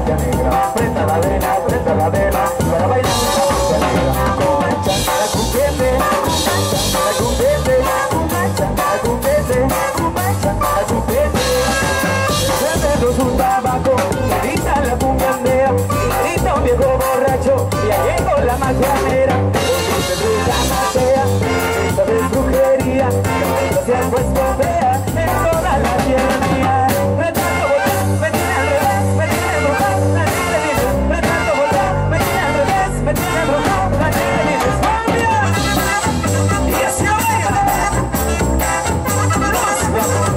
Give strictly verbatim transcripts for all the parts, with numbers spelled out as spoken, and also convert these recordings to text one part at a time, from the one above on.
mancha negra. Prenda la vela, prenda la vela, para bailar la mancha negra. Cumancha, la cumbiente, la cumbiente, la cumbiente, la cumbiente. Encendemos un tabaco, grita la cumbandera, grita un viejo borracho, y ahí llegó la magia negra. Esta es la magia, esta es brujería, esta se ha puesto fea en toda la tierra mía. Retrato voltar, me tiene al revés, me tiene embrujado, la negra dices. Retrato voltar, me tiene al revés, me tiene embrujado, la negra dices. ¡Cambia! Y así lo baila. Los guapos.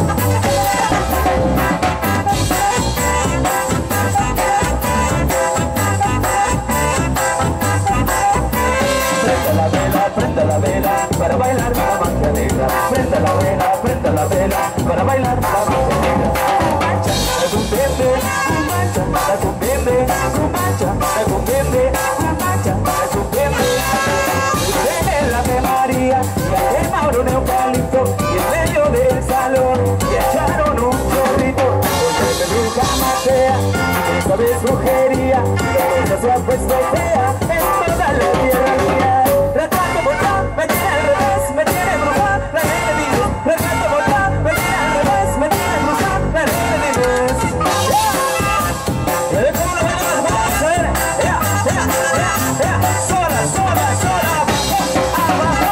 Prenda la vela, prenda la vela, para bailar la mancha negra. Prenda la vela, prenda la vela, para bailar la mancha negra. Cumancha, la cumbiente, cumancha, la cumbiente, cumancha, la cumbiente, cumancha, la cumbiente. En la Ave María, y a quemar un eucalipto, y en medio del salón, y echaron un chorrito. Porque te nunca matea, esta vez brujería, la cosa se ha puesto fea en toda la tierra mía. Retrato voltar, me tiene al revés, me tiene embrujada, la negra dices. Retrato voltar, me tiene al revés, me tiene embrujada, la negra dices. Y a ver cómo lo ven las manos, a ver, ea, ea, ea, ea, sola, sola, sola, abajo,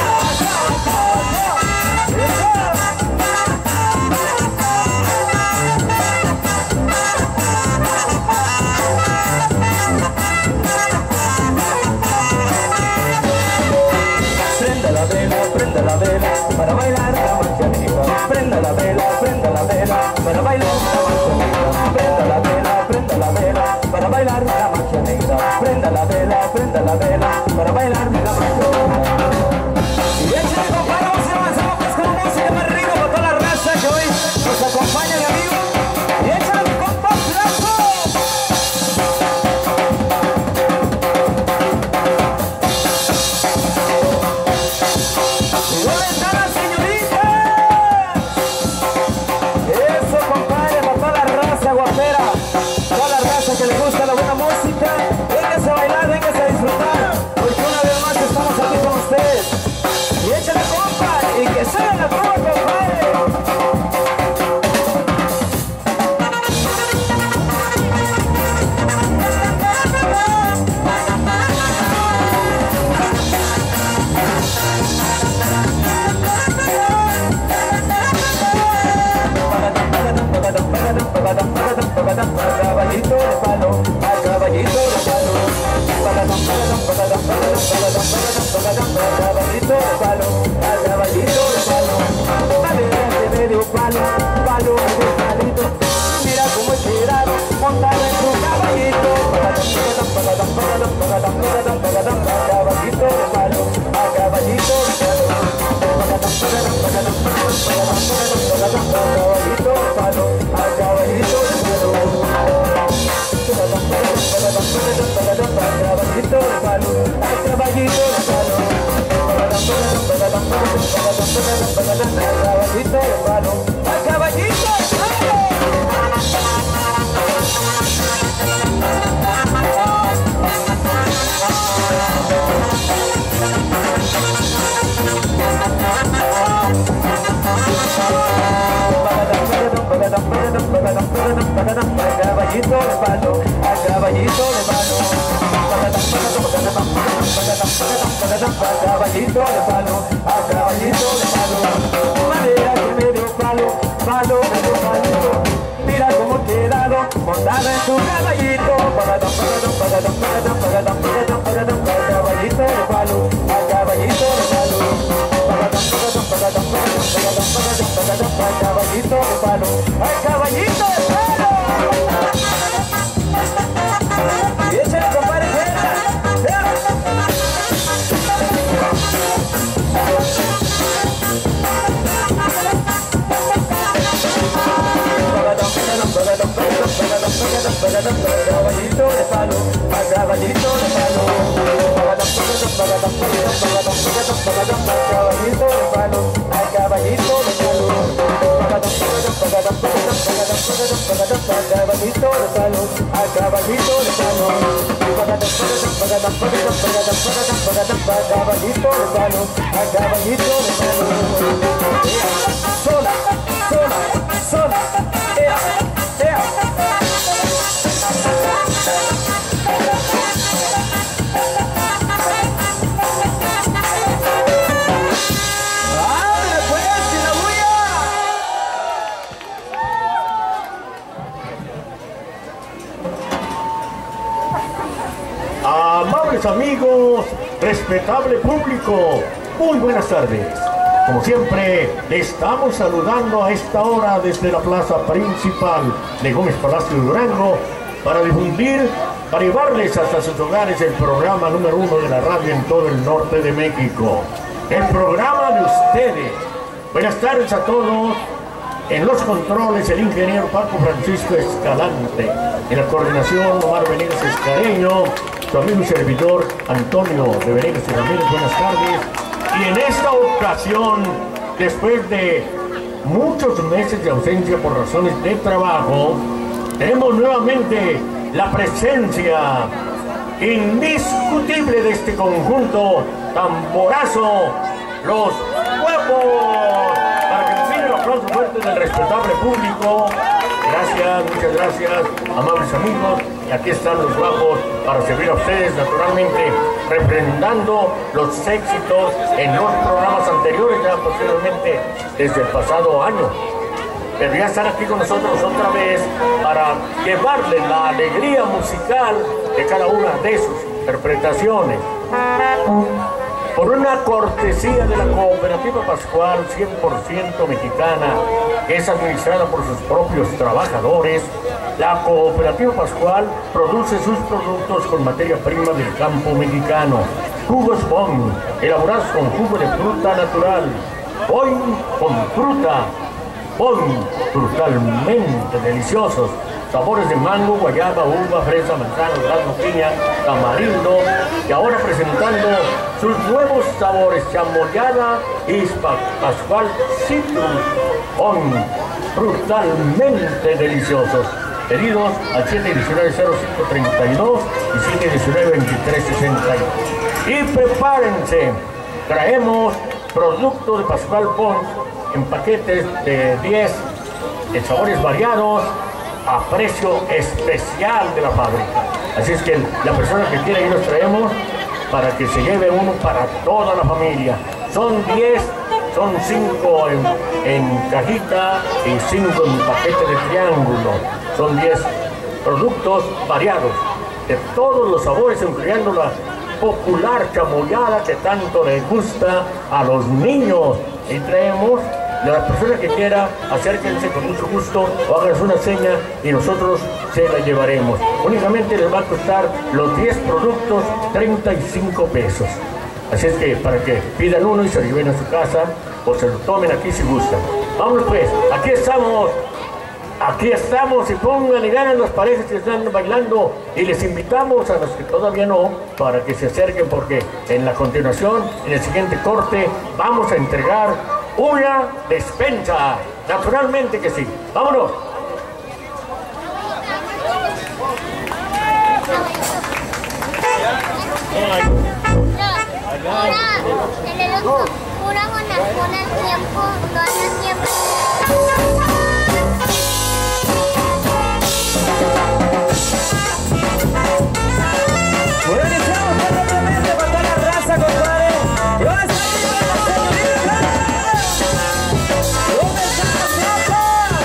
prenda la vela, prenda la vela, para bailar la mancha negra. Prenda la vela, prenda la vela, para bailar la mancha negra. Prenda la vela, prenda la vela, para bailar la mancha negra. Prenda la vela, prenda la vela, para bailar la mancha negra. Y échale, compadre, vamos a avanzar pues con música más rico para toda la raza que hoy nos acompaña, mi amigo. Y échale, compa, flaco. ¿Y dónde están las señoritas? Eso, compadre, para toda la raza guapera, toda la raza que le gusta la buena música. Véngase a bailar, véngase a disfrutar, porque una vez más estamos aquí con ustedes. Y échale, compa, y que sea la prueba, compadre. Caballito de palo, a caballito de palo. Caballito de palo, a caballito de palo. Madera de medio palo, palo de palito. Mira cómo he tirado, montado en tu caballito. Caballito de palo, a caballito de palo. Caballito de palo, a caballito de palo. Caballito de palo, a caballito de palo. Caballito de palo, a caballito de palo. Caballito de palo, a caballito de palo. Caballito de palo, a caballito de palo. Madera que medio palo, palo medio palito. Mira cómo he quedado, montada en tu caballito. Caballito de palo, a caballito de palo. Caballito de palo, a caballito de palo. Y échale, compadre, fuera. Caballito de palo, a caballito de palo. Caballito de palo, a caballito de palo. caballito de palo, a caballito de palo, caballito de palo, a caballito de palo. Sola, sola, sola, ea, ea. Amables amigos, respetable público, muy buenas tardes. Como siempre, le estamos saludando a esta hora desde la plaza principal de Gómez Palacio de Durango para difundir, para llevarles hasta sus hogares el programa número uno de la radio en todo el norte de México. El programa de ustedes. Buenas tardes a todos. En los controles, el ingeniero Paco Francisco Escalante. En la coordinación, Omar Venegas Escareño. Su amigo y servidor Antonio de Venegas y Ramírez, buenas tardes. Y en esta ocasión, después de muchos meses de ausencia por razones de trabajo, tenemos nuevamente la presencia indiscutible de este conjunto tamborazo, Los Guapos. Para que reciban el aplauso fuerte del respetable público. Gracias, muchas gracias, amables amigos. Y aquí están Los Guapos para servir a ustedes, naturalmente, refrendando los éxitos en los programas anteriores, ya posteriormente desde el pasado año. Pero ya están aquí con nosotros otra vez para llevarles la alegría musical de cada una de sus interpretaciones. Por una cortesía de la Cooperativa Pascual, cien por ciento mexicana, que es administrada por sus propios trabajadores, la Cooperativa Pascual produce sus productos con materia prima del campo mexicano. Jugos Bon, elaborados con jugo de fruta natural. Hoy con fruta. Bon, brutalmente deliciosos. Sabores de mango, guayaba, uva, fresa, manzana, durazno, piña, tamarindo. Y ahora presentando sus nuevos sabores, chamoyada y Pascual Citrus. Bon, brutalmente deliciosos. Pedidos al siete diecinueve cero cinco treinta y dos y siete diecinueve veintitrés sesenta y dos. Y prepárense, traemos productos de Pascual Bon en paquetes de diez en sabores variados a precio especial de la fábrica. Así es que la persona que quiera y los traemos para que se lleve uno para toda la familia. Son diez, son cinco en, en cajita y cinco en paquete de triángulo. Son diez productos variados de todos los sabores, incluyendo la popular chamoyada que tanto les gusta a los niños. Y traemos, de la persona que quiera, acérquense con mucho gusto o háganse una seña y nosotros se la llevaremos. Únicamente les va a costar los diez productos treinta y cinco pesos. Así es que para que pidan uno y se lo lleven a su casa o se lo tomen aquí si gustan. Vámonos pues, aquí estamos. Aquí estamos y pongan y ganan las parejas que están bailando y les invitamos a los que todavía no para que se acerquen porque en la continuación, en el siguiente corte, vamos a entregar una despensa. Naturalmente que sí. ¡Vámonos! Pura con el tiempo, no hace tiempo. Bueno, iniciamos rápidamente para toda la raza, compadre. Y ahora está aquí con la señorita. ¿Dónde están las tropas?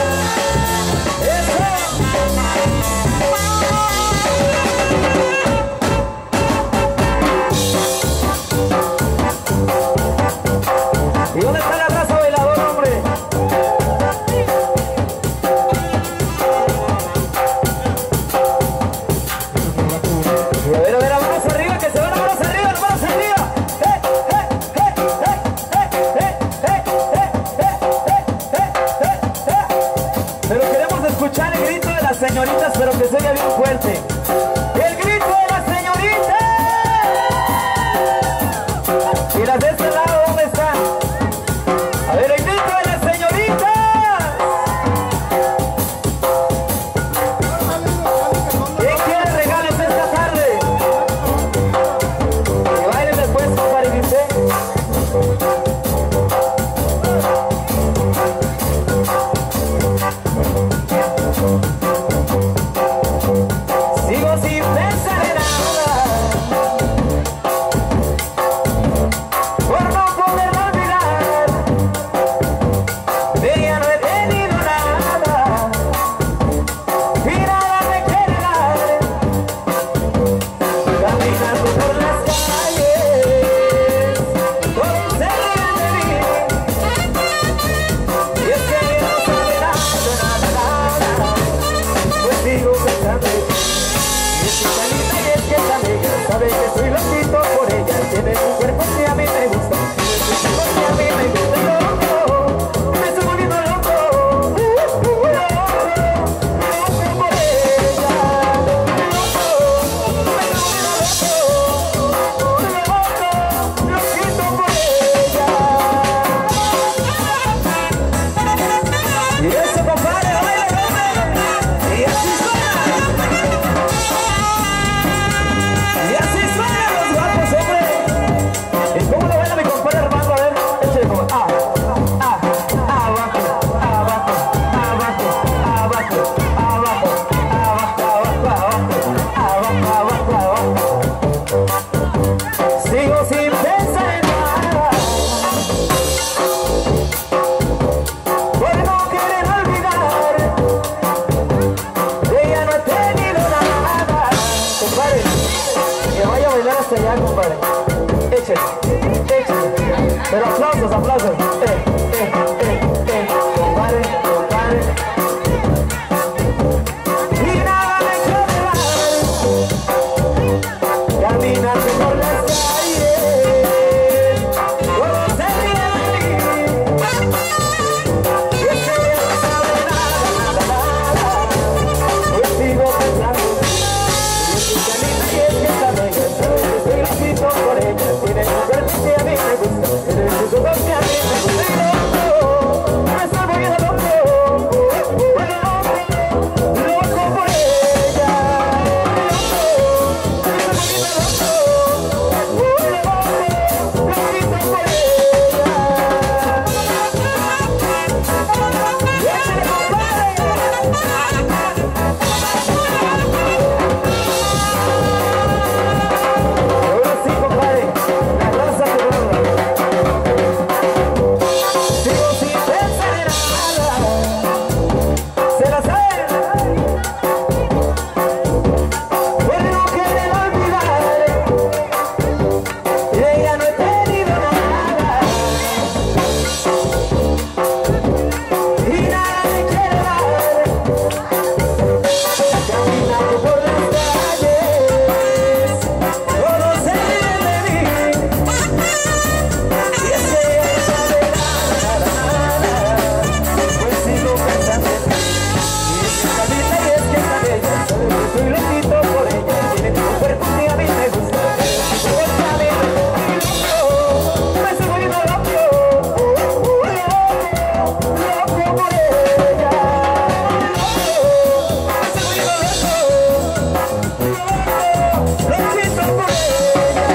Eso. ¿Y dónde está la raza bailadora, hombre? A ver, a ver, manos arriba, que se van, manos arriba, manos arriba. ¡Eh, eh, eh, eh, eh, eh, eh, eh, eh, eh, eh! Pero queremos escuchar el grito de las señoritas, pero que se oiga bien fuerte. ¡El grito de las señoritas! ¿Y las de este lado dónde están? A ver, el grito de las señoritas. tiene un cuerpo que a mí me gusta, porque a mí me gusta loco, me estoy volviendo loco, loco, loco por ella, loco, me estoy volviendo loco, loco, loquito por ella. Y eso, compadre, baila, hombre, y así suena. Y así suenan los guapos, hombre. ¿Y cómo lo baila mi compadre Armando? A ver, échale como ah, ah, abajo, abajo, abajo, abajo, abajo, abajo, abajo, abajo, abajo. Sigo sin pensar en nada, por no querer olvidar, de ella no he tenido nada. Compadre, que vaya a bailar hasta allá, compadre. Échale, échale. Pero aplausos, aplausos. Eh, eh, eh, eh. Compadre, compadre. Y nada me quiere dar, caminando por las calles, todo se ríe de mí. Y es que ella no sabe nada, nada, nada. Pues sigo pensando. Y es que esta noche estoy loquito por ella. Tiene un cuerpo que a mí me gusta, tiene un cuerpo que a mí me gusta. Y loco, me estoy volviendo loco, loco, loco por ella. Loco, me estoy volviendo loco, loco, loquito por ella. Y échale, compadre. Ahora sí, compadre, la raza que roba. Sigo sin pensar en nada, se la sabe, por no querer olvidar, de ella no he tenido nada, y nada me quiere dar, caminando por las calles, todo se ríe de mí. Y es que ella no sabe nada, nada, pues sigo pensando en ti. Y es que esta vida y es que esta bella, soy loquito por ella. Tiene un cuerpo que a mí me gusta, tiene un cuerpo que a mí me gusta. Loco, me estoy volviendo loco, loco, loco por ella. Loco, me estoy volviendo loco, loco, loquito por ella.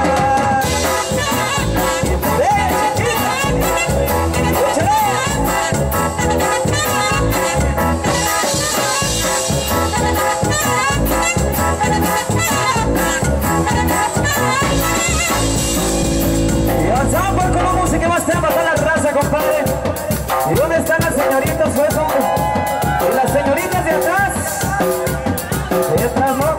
Y avanzamos pues con la música y más temas para la raza, compadre. ¿Y dónde están las señoritas, pues, hombre? Y las señoritas de atrás. De atrás, ¿no?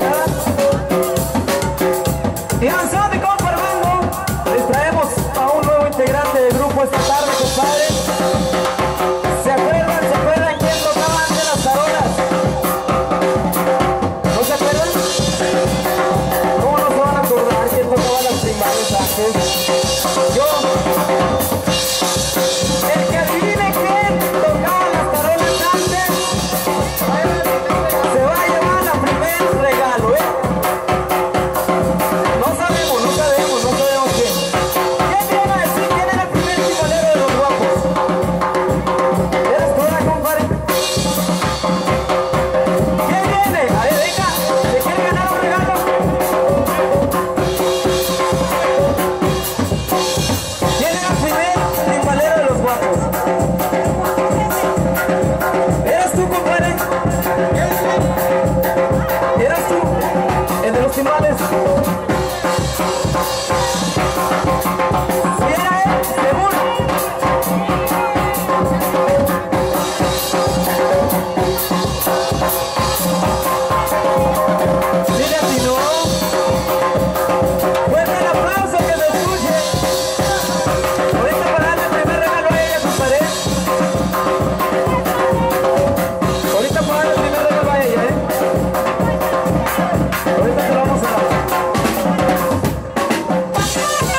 Y avanzamos, mi compa Armando. Les traemos a un nuevo integrante del grupo esta tarde, compadre. ¿Se acuerdan? ¿Se acuerdan quién tocaba antes las tarolas? ¿No se acuerdan? ¿Cómo no se van a acordar quién tocaba las timbales antes? Yo. El que adivine quién tocaba las tarolas antes, se va a llevar la primer regalo, ¿eh? No sabemos, no sabemos, no sabemos quién. ¿Quién viene a decir quién era el primer timbalero de los guapos? ¿Eres tú, compadre? ¿Quién viene? A ver, venga, ¿se quiere ganar un regalo? ¿Quién era el primer timbalero de los guapos? ¿Eras tú, compadre? ¿Eras tú? ¿El de los timbales? ¿Sí era él? ¿Seguro? ¿Sí le atinó? Fuerte el aplauso que se escuche. Ahorita para darle el primer regalo a ella, compadre. Ahorita para darle el primer regalo a ella, ¿eh? Ahorita te lo vamos a dar.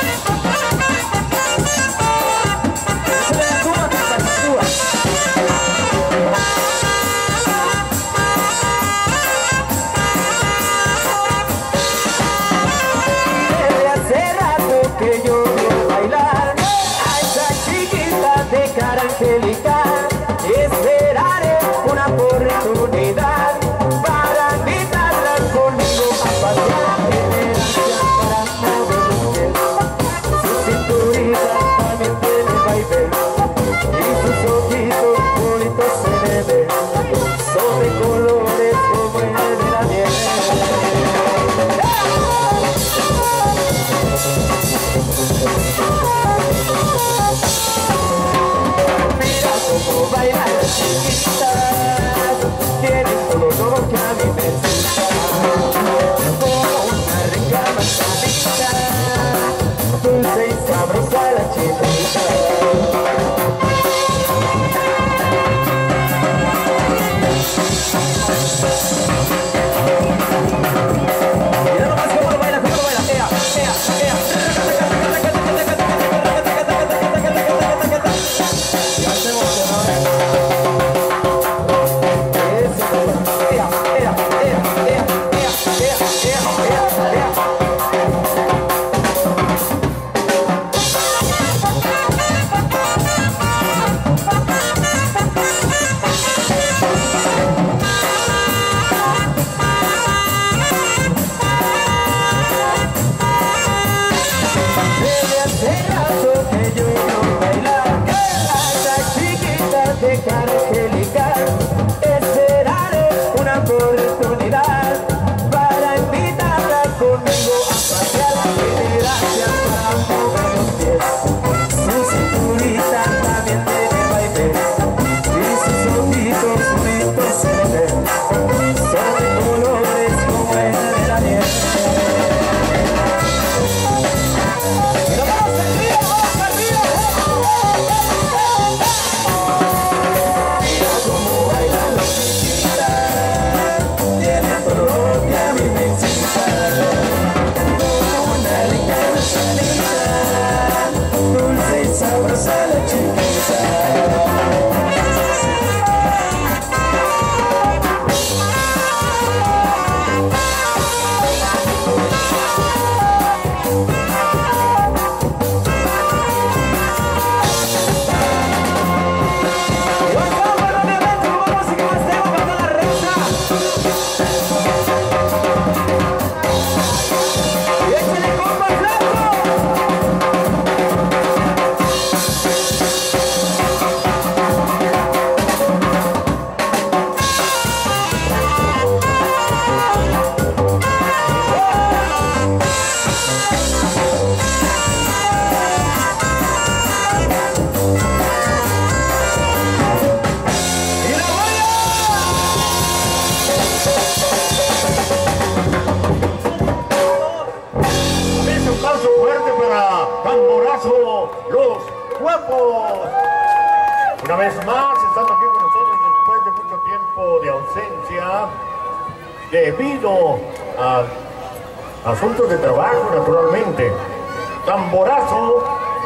guapos! Una vez más, estando aquí con nosotros después de mucho tiempo de ausencia, debido a asuntos de trabajo, naturalmente. Tamborazo,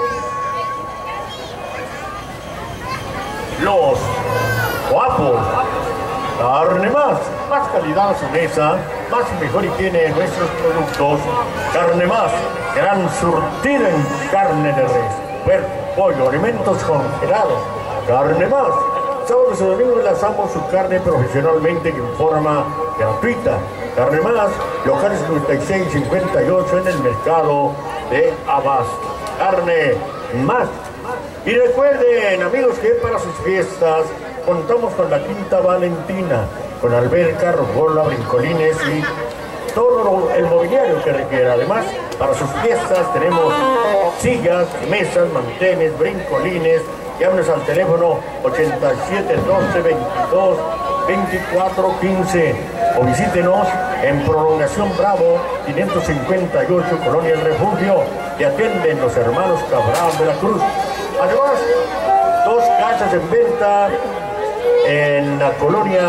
los guapos, carne más, más calidad a su mesa, más y mejor higiene en nuestros productos, carne más, gran surtido en carne de res, puerco, pollo, alimentos congelados, carne más. Sábados y domingos lanzamos su carne profesionalmente y en forma gratuita. Carne más, local cincuenta y seis cincuenta y ocho en el mercado de Abasto. Carne más. Y recuerden, amigos, que para sus fiestas contamos con la Quinta Valentina, con alberca, rocola, brincolines y todo el mobiliario que requiera. Además, para sus fiestas tenemos sillas, mesas, manteles, brincolines. Llámenos al teléfono ochenta y siete doce veintidós veinticuatro quince o visítenos en Prolongación Bravo quinientos cincuenta y ocho, Colonia El Refugio, y atienden los hermanos Cabral de la Cruz. Además, dos casas en venta en la colonia,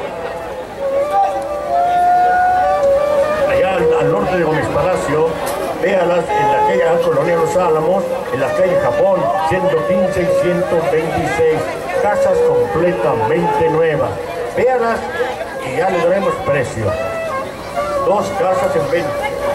allá al, al norte de Gómez Palacio. Véalas en la calle Colonia Los Álamos, en la calle Japón, ciento quince y ciento veintiséis. Casas completamente nuevas. Véalas y ya le daremos precio. Dos casas en venta.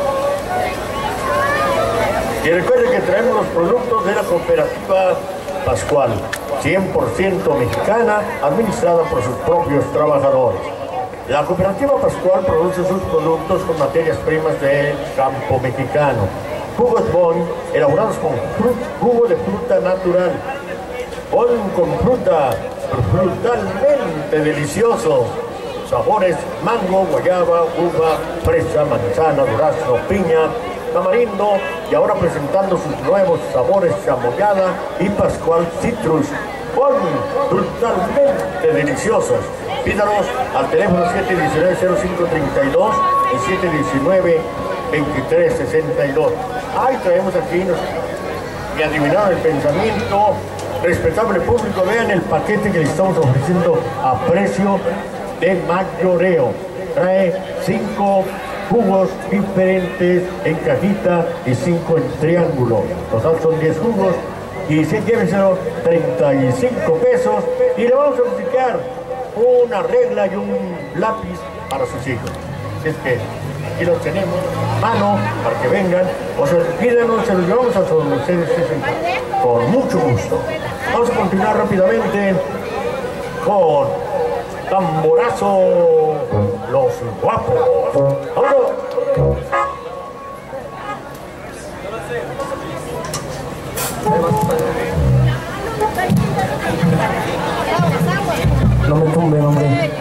Y recuerden que traemos los productos de la cooperativa Pascual, cien por ciento mexicana, administrada por sus propios trabajadores. La cooperativa Pascual produce sus productos con materias primas del campo mexicano. Jugos Bon, elaborados con jugo de fruta natural. Bon con fruta, brutalmente delicioso. Sabores mango, guayaba, uva, fresa, manzana, durazno, piña, tamarindo, y ahora presentando sus nuevos sabores chamoyada y Pascual Citrus. Bon, brutalmente deliciosos. Pídanos al teléfono siete uno nueve cero cinco tres dos y siete uno nueve veintitrés sesenta y dos. Ahí traemos aquí, nos, me adivinaron el pensamiento. Respetable público, vean el paquete que le estamos ofreciendo a precio de mayoreo. Trae cinco jugos diferentes en cajita y cinco en triángulo. Total son diez jugos y si llévenselo treinta y cinco pesos y le vamos a obsequiar una regla y un lápiz para sus hijos. Así es que aquí los tenemos, mano, para que vengan, o se pídanos, se los llevamos a su mercedes con mucho gusto. Vamos a continuar rápidamente con Tamborazo, los guapos. ¡Vámonos! No me tumben, hombre.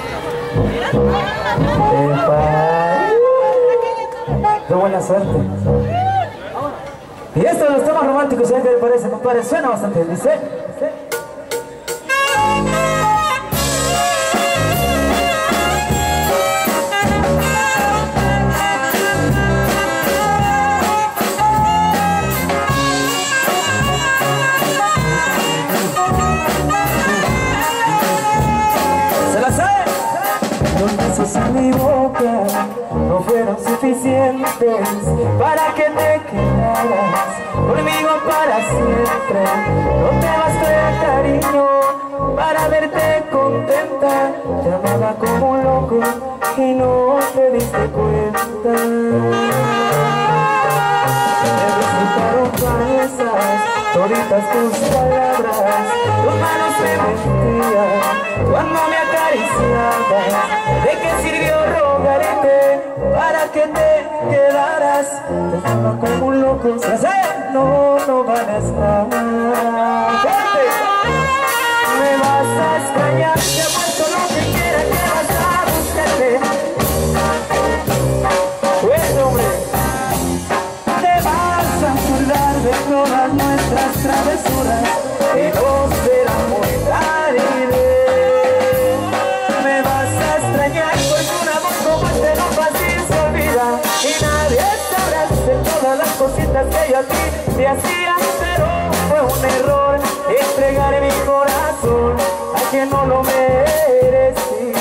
Epa. De buena suerte. Y esto de los temas románticos, ¿saben qué le parece, compadre? Suena bastante bien, dice. En mi boca no fueron suficientes para que te quedaras conmigo para siempre. No te bastó el cariño para verte contenta. Te amaba como un loco y no te diste cuenta. Me resultaron falsas toditas tus palabras. Tus manos me mentían cuando me acariciabas. ¿De qué sirvió rogarte para que te quedaras? Te amaba como un loco, no, no vales nada. Me vas a extrañar, te aguanto lo que quieras, te vas a buscarte. Pues hombre, te vas a acordar de todas nuestras travesuras y no será muy tarde. Me vas a extrañar porque un amor como este no fácil se olvida y nadie sabrá de todas las cositas que yo a ti te hacía, pero fue un error. que no lo merecía.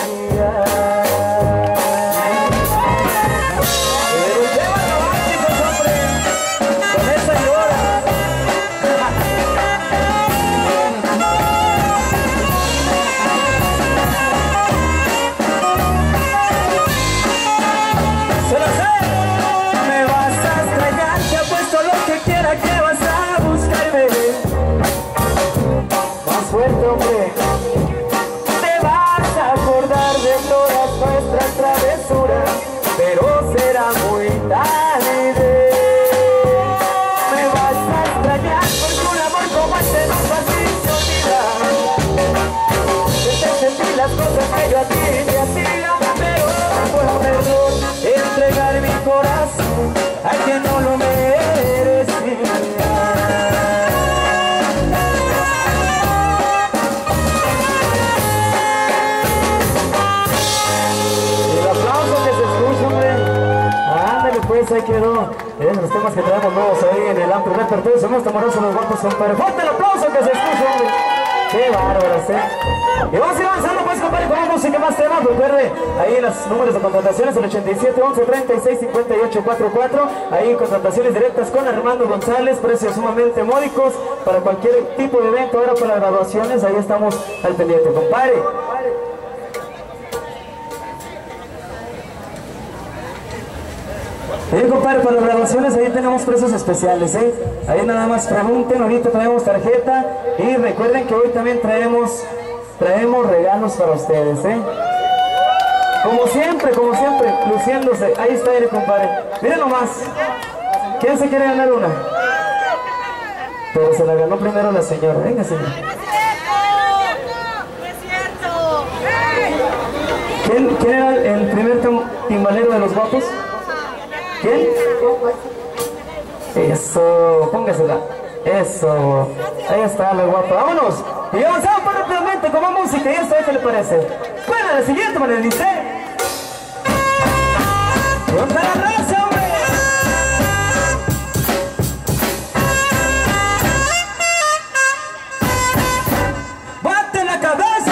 Pero lleva románticos, hombre, con esa llora. Se lo sé, me vas a extrañar, te apuesto lo que quiera que vas a buscarme. Más fuerte, hombre. Te vas a acordar de todas nuestras travesuras, pero será muy tarde. Me vas a extrañar porque un amor como este no es fácil de olvidar. Te sentí las cosas que yo a ti te hacía, pero fue un error entregar mi corazón a quien no lo merecía. Pues ahí quedó, es los temas que traemos nuevos ahí en el amplio repertorio. Somos amorosos los guapos, compadre. ¡Fuerte el aplauso que se escucha, hombre! ¡Qué bárbaros, eh! Y vamos a ir avanzando, pues, compadre, con más música, más temas. Recuerde, ahí en los números de contrataciones, el ochenta y siete, once, treinta y seis, cincuenta y ocho, cuarenta y cuatro. Ahí contrataciones directas con Armando González, precios sumamente módicos para cualquier tipo de evento. Ahora para las graduaciones, ahí estamos al pendiente, compadre. Bien, compadre, para las grabaciones ahí tenemos precios especiales, ¿eh? Ahí nada más pregunten, ahorita traemos tarjeta y recuerden que hoy también traemos traemos regalos para ustedes, ¿eh? Como siempre, como siempre, luciéndose. Ahí está, mire, compadre. Miren nomás. ¿Quién se quiere ganar una? Pero se la ganó primero la señora. Venga, señora. ¿Quién, quién era el primer timbalero de los guapos? ¿Quién? Eso, póngasela. Eso. Ahí está la guapa. ¡Vámonos! Y avanzamos más rápidamente con más música. Y esto, ¿qué le parece? Bueno, la siguiente manera dice... ¡Contra la raza, hombre! ¡Bate la cabeza!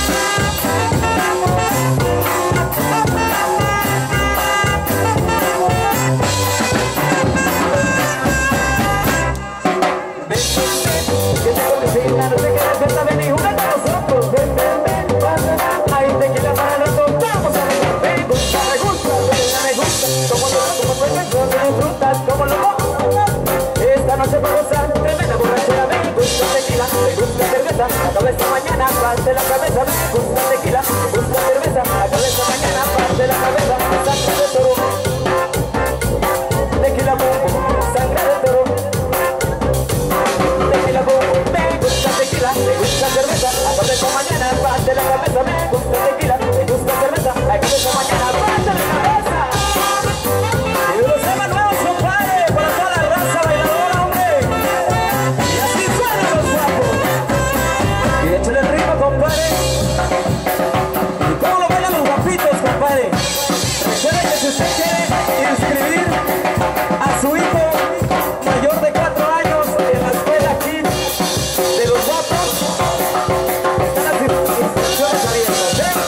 No te quedes, ven, ven y juega con nosotros. Ven, ven, ven, pasa. Ahí te queda para los dos. Vamos a ver. Me gusta, me gusta, me gusta. Como loco, como sueño, me disfrutas como loco. Esta noche para gozar, tremenda borrachera. Me gusta tequila, me gusta cerveza. Acaba esta mañana, parte la cabeza. Me gusta tequila, me gusta cerveza. Acaba esta mañana, parte la cabeza. Sangre de toro. Tequila, sangre de toro. Tequila, tequila, me gusta cerveza, acaba esta mañana, parte la cabeza, me gusta tequila, me gusta cerveza, acaba esta mañana, parte la cabeza. Y los temas nuevos, compadre, para toda la raza bailadora, hombre. Y así suenan los guapos. Y échale el ritmo, compadre. ¿Y cómo lo bailan los guapitos, compadre? Recuerda que si usted quiere inscribir a su hijo mayor de cuatro años en la escuela aquí de los guapos, están las inscripciones abiertas, ¿eh?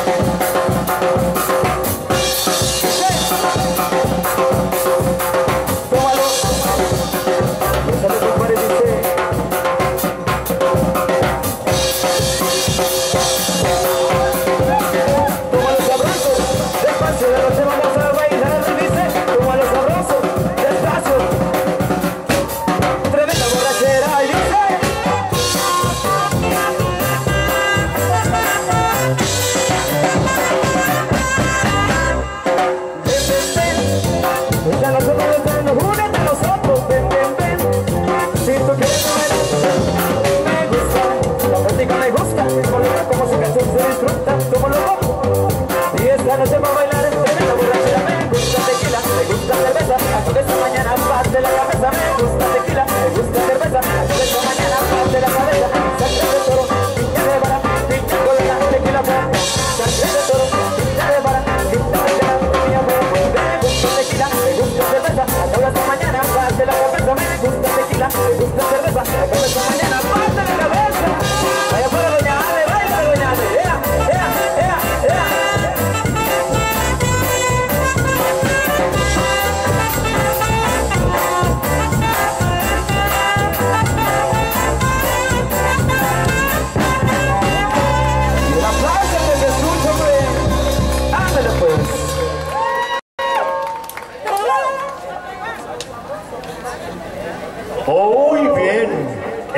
Tómalo. Y sale, compadre, dice. Tómalo, sabroso. Despacio, de noche vamos a bailar.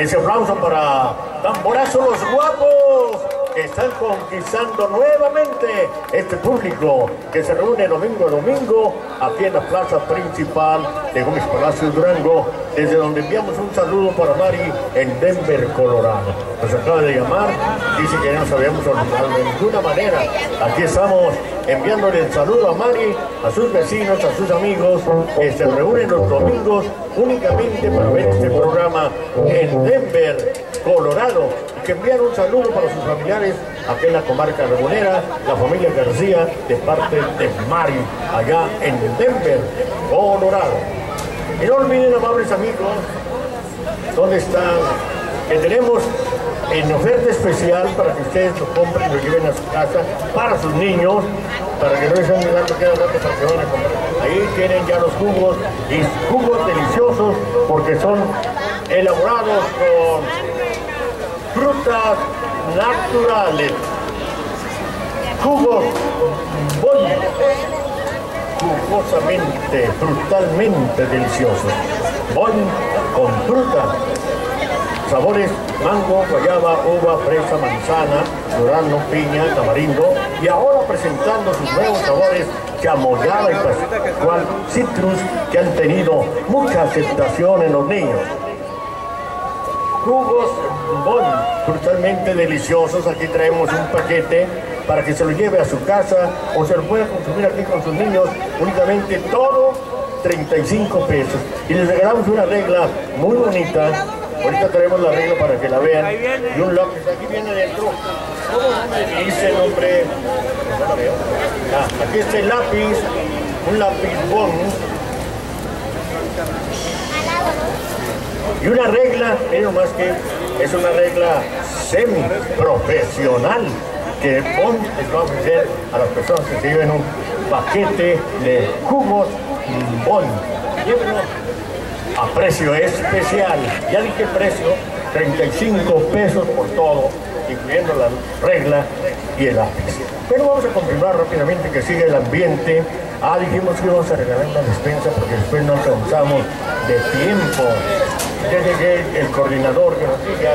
Ese aplauso para Tamborazo Los Guapos, que están conquistando nuevamente este público que se reúne domingo a domingo aquí en la plaza principal de Gómez Palacio Durango, desde donde enviamos un saludo para Mari en Denver, Colorado. Nos acaba de llamar, dice que no nos habíamos olvidado de ninguna manera. Aquí estamos enviándole el saludo a Mari, a sus vecinos, a sus amigos que se reúnen los domingos únicamente para ver este programa en Denver, Colorado, y que envían un saludo para sus familiares aquí en la comarca lagunera, la familia García, de parte de Mari, allá en Denver, Colorado. Y no olviden, amables amigos, ¿dónde están? Que tenemos en oferta especial para que ustedes lo compren y lo lleven a su casa para sus niños, para que no les anden dando cada rato para que van a comer. Ahí tienen ya los jugos, y jugos deliciosos porque son elaborados con frutas naturales. Jugos Bon, jugosamente, frutalmente deliciosos. Bon con fruta. Sabores mango, guayaba, uva, fresa, manzana, durazno, piña, tamarindo, y ahora presentando sus nuevos sabores chamoyada y pascual citrus, que han tenido mucha aceptación en los niños. Jugos Bon, brutalmente deliciosos. Aquí traemos un paquete para que se lo lleve a su casa o se lo pueda consumir aquí con sus niños, únicamente todo treinta y cinco pesos. Y les regalamos una regla muy bonita. Ahorita traemos la regla para que la vean. Y un lápiz, aquí viene adentro. ¿Cómo me dice el nombre? No la veo. Ah, aquí está el lápiz, un lápiz Bon. Y una regla, miren nomás que es una regla semi-profesional que Bon les va a ofrecer a las personas que se lleven un paquete de jugos Bon. Llévenlo a precio especial. Ya dije precio, treinta y cinco pesos por todo, incluyendo la regla y el lápiz. Pero vamos a confirmar rápidamente que sigue el ambiente. Ah, dijimos que íbamos a regalar la despensa porque después no alcanzamos de tiempo. Ya llegué el coordinador que nos diga.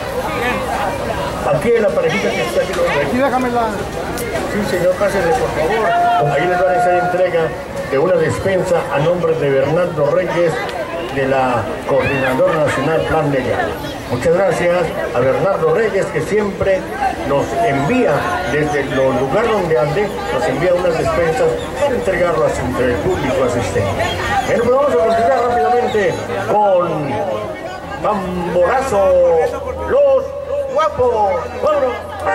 Aquí en la parejita que está aquí. Aquí déjamela. Sí, señor, pásenle por favor. Ahí les van a hacer entrega de una despensa a nombre de Bernardo Reyes, de la Coordinadora Nacional Plan Legal. Muchas gracias a Bernardo Reyes, que siempre nos envía desde el lugar donde ande, nos envía unas despensas para entregarlas entre el público asistente. Bueno, pues vamos a continuar rápidamente con Tamborazo Los Guapos. ¡Vámonos!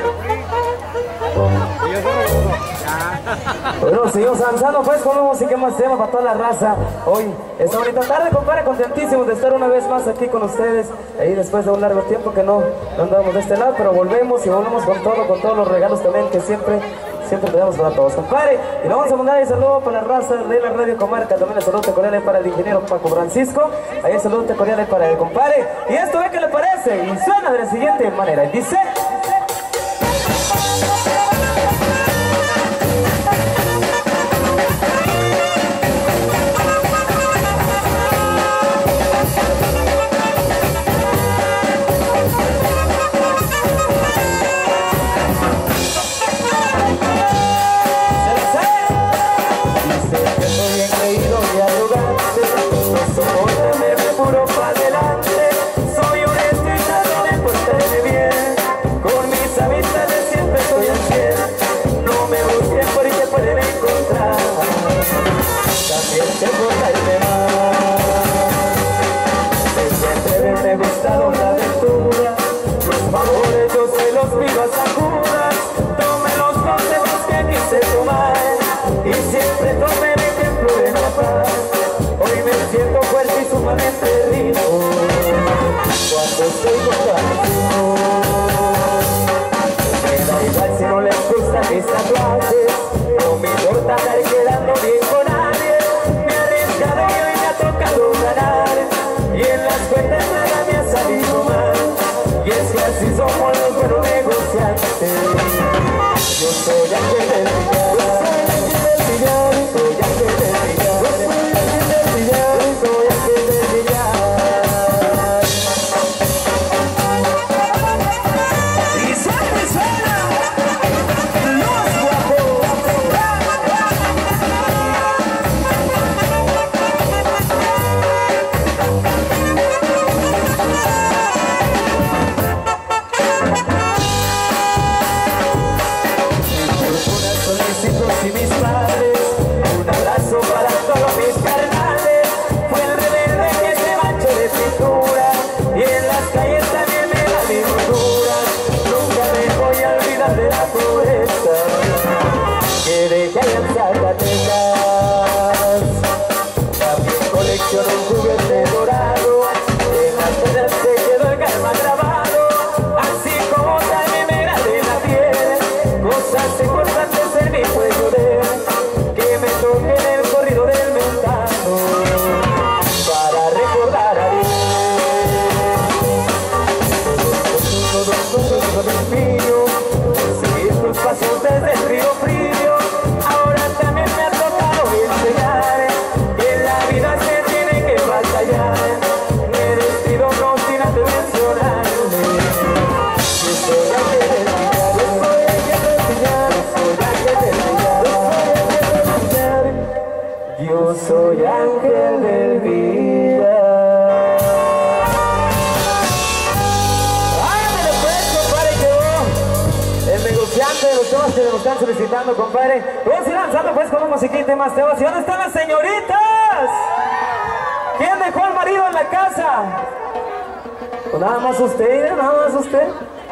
Bueno, seguimos avanzando pues con música y más tema para toda la raza. Hoy, esta bonita tarde, compadre, contentísimos de estar una vez más aquí con ustedes. Ahí después de un largo tiempo que no, no andábamos de este lado, pero volvemos y volvemos con todo, con todos los regalos también que siempre, siempre tenemos para todos, compadre. Y nos vamos a mandar el saludo para la raza de la Radio Comarca. También el saludo cordial para el ingeniero Paco Francisco. Ahí el saludo cordial para el compadre. Y esto ve que le parece y suena de la siguiente manera. Y dice... toque en el corrido del ventano para recordar a Dios. Seguir tus pasos desde el río frío. Ahora también me ha tocado enseñar que en la vida se tiene que batallar. Me despido no sin antes mencionarle. Yo soy ángel del billar, yo soy ángel del billar, yo soy ángel del billar. Ándale pues, compadre, quedó el negociante de los temas que nos están solicitando, compadre. Vamos a ir lanzando pues con un musiquito y más temas. ¿Y dónde están las señoritas? ¿Quién dejó al marido en la casa? Pues nada más usted, nada más usted.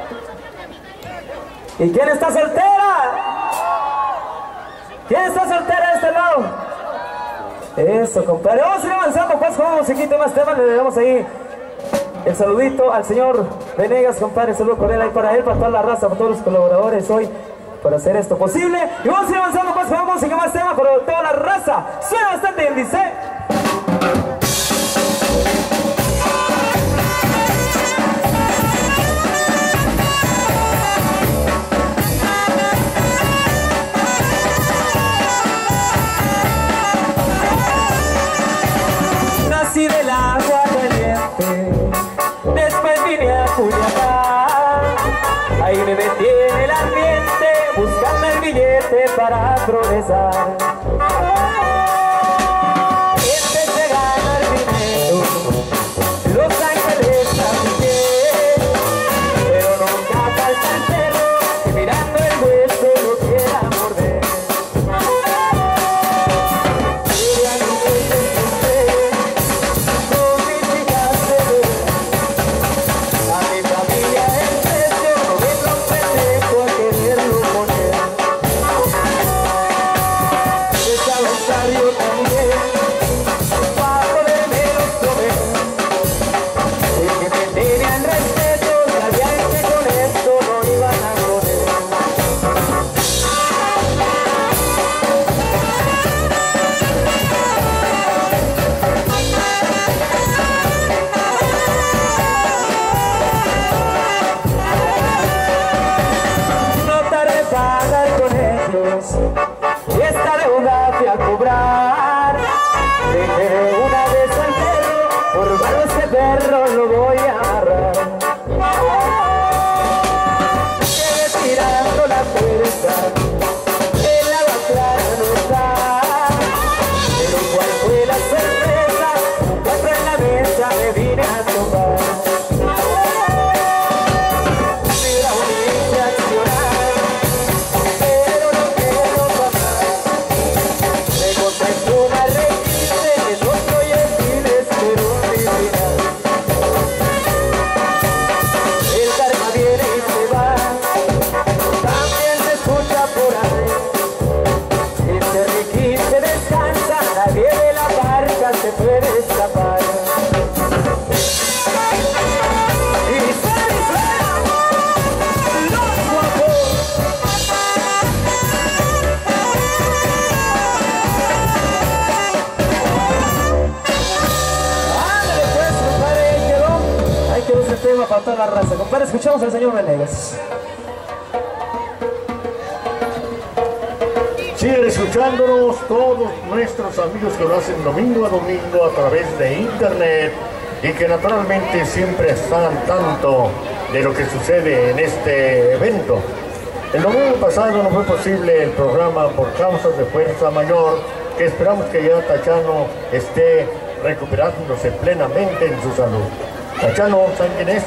¿Y quién está soltera? ¿Quién está soltera de este lado? Eso, compadre. Vamos a ir avanzando pues con un musiquito y más temas. Le damos ahí el saludito al señor Venegas, compadre. Saludo con él ahí para él, para toda la raza, para todos los colaboradores hoy, para hacer esto posible. Y vamos a ir avanzando pues con música y más temas, pero toda la raza suena bastante bien, dice. Nací del agua caliente, después vine a Culiacán. Ahí me metí en el ambiente, buscando el billete para progresar. Empecé a ganar dinero, Los Ángeles también, pero nunca falta el perro que mirando el hueso lo quiera morder. Y esta deuda fui a cobrar. Dejé una vez al perro, por barro ese perro lo voy a amarrar. Quedé tirando la puerta, el agua clara no está. Pero cuál fue la sorpresa, cuatro en la mesa me vine a tomar. Se puede escapar. Y suena, suena los guapos. Ándale pues, compadre, ahí quedó. Ahí quedó ese tema para toda la raza. Compadre, escuchamos al señor Venegas. Siguen escuchándonos todos nuestros amigos que lo hacen domingo a domingo a través de internet y que naturalmente siempre están al tanto de lo que sucede en este evento. El domingo pasado no fue posible el programa por causas de fuerza mayor, que esperamos que ya Tachano esté recuperándose plenamente en su salud. Tachano, ¿saben quién es?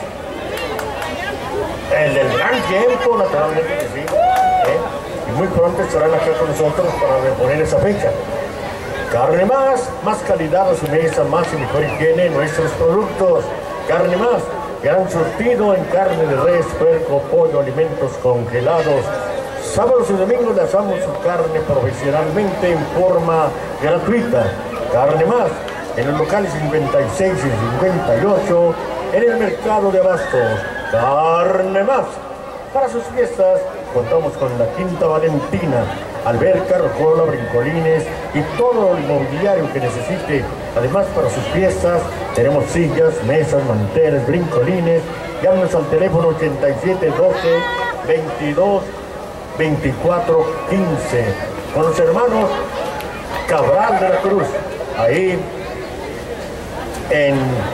El del gran tiempo, naturalmente que sí. ¿eh? Y muy pronto estarán acá con nosotros para reponer esa fecha. Carne Más, más calidad a su mesa, más y mejor higiene, nuestros productos. Carne Más, gran surtido en carne de res, puerco, pollo, alimentos congelados. Sábados y domingos le asamos su carne profesionalmente en forma gratuita. Carne Más, en los locales cincuenta y seis y cincuenta y ocho, en el mercado de abastos. Carne Más. Para sus fiestas contamos con la Quinta Valentina, alberca, rocola, brincolines y todo el mobiliario que necesite. Además, para sus fiestas tenemos sillas, mesas, manteles, brincolines. Llámenos al teléfono ochenta y siete doce veintidós veinticuatro quince con los hermanos Cabral de la Cruz, ahí en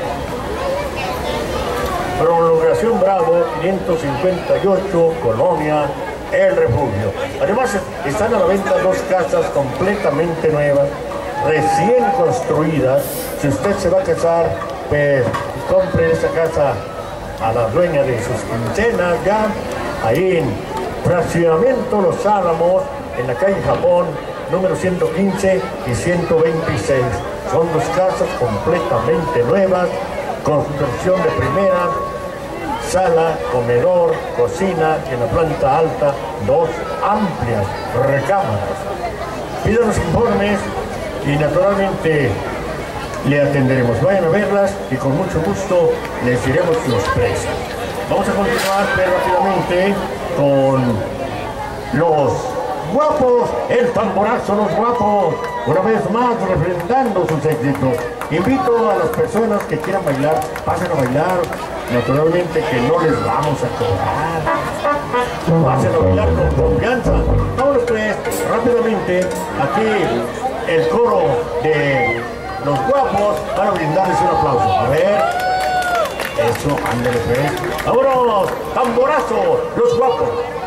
Prolongación Bravo quinientos cincuenta y ocho, Colonia El Refugio. Además, están a la venta dos casas completamente nuevas, recién construidas. Si usted se va a casar, pues compre esa casa a la dueña de sus quincenas ya, ahí en Fraccionamiento Los Álamos, en la calle Japón, número ciento quince y ciento veintiséis. Son dos casas completamente nuevas, construcción de primera, sala, comedor, cocina, en la planta alta, dos amplias recámaras. Pidan los informes y naturalmente le atenderemos. Vayan a verlas y con mucho gusto les diremos los precios. Vamos a continuar rápidamente con los guapos, el tamborazo, los guapos, una vez más representando sus éxitos. Invito a las personas que quieran bailar, pasen a bailar, naturalmente que no les vamos a cobrar. Pasen a bailar con confianza. Todos los tres, rápidamente, aquí el coro de los guapos van a brindarles un aplauso. A ver, eso, ándale pues. ¡Vámonos! ¡Tamborazo! ¡Los guapos!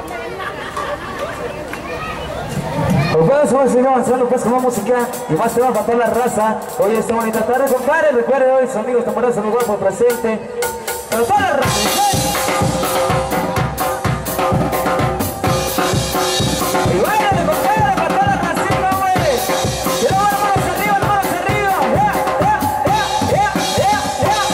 Pues bueno, vamos a seguir avanzando pues con más música y más temas para toda la raza. Hoy esta bonita tarde, compadre. Recuerde hoy sus amigos Tamborazo, los guapos presente. Para toda la raza. Y váyanle, compadre, para toda la racita, güey. Quiero ver manos arriba, manos arriba. Ya, ya, ya, ya, ya,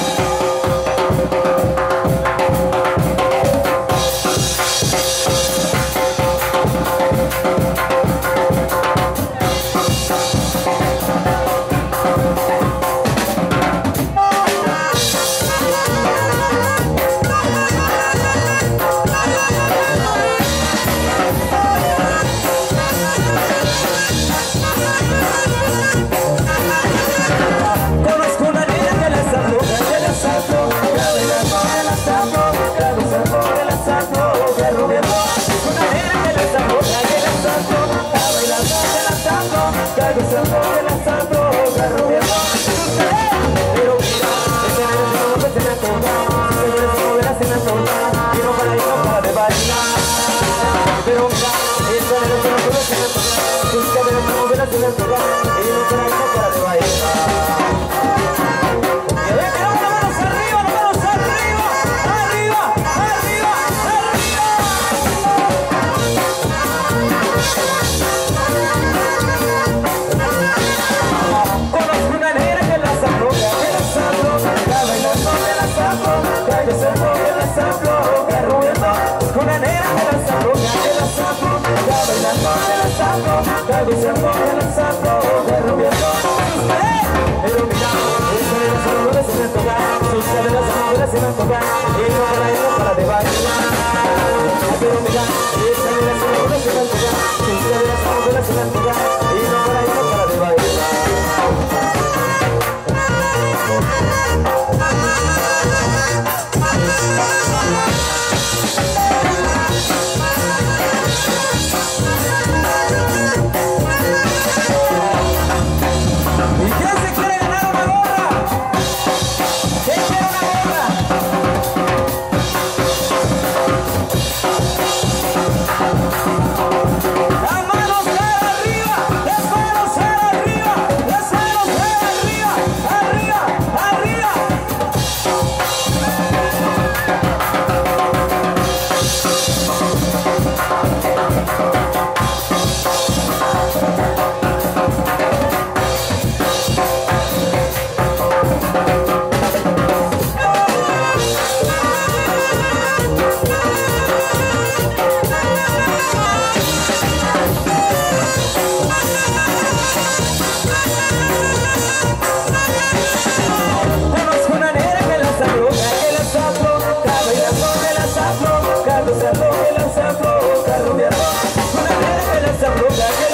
Carlos Arroyo, el Alzapro, Carro Viejo, una negra que la Zapro,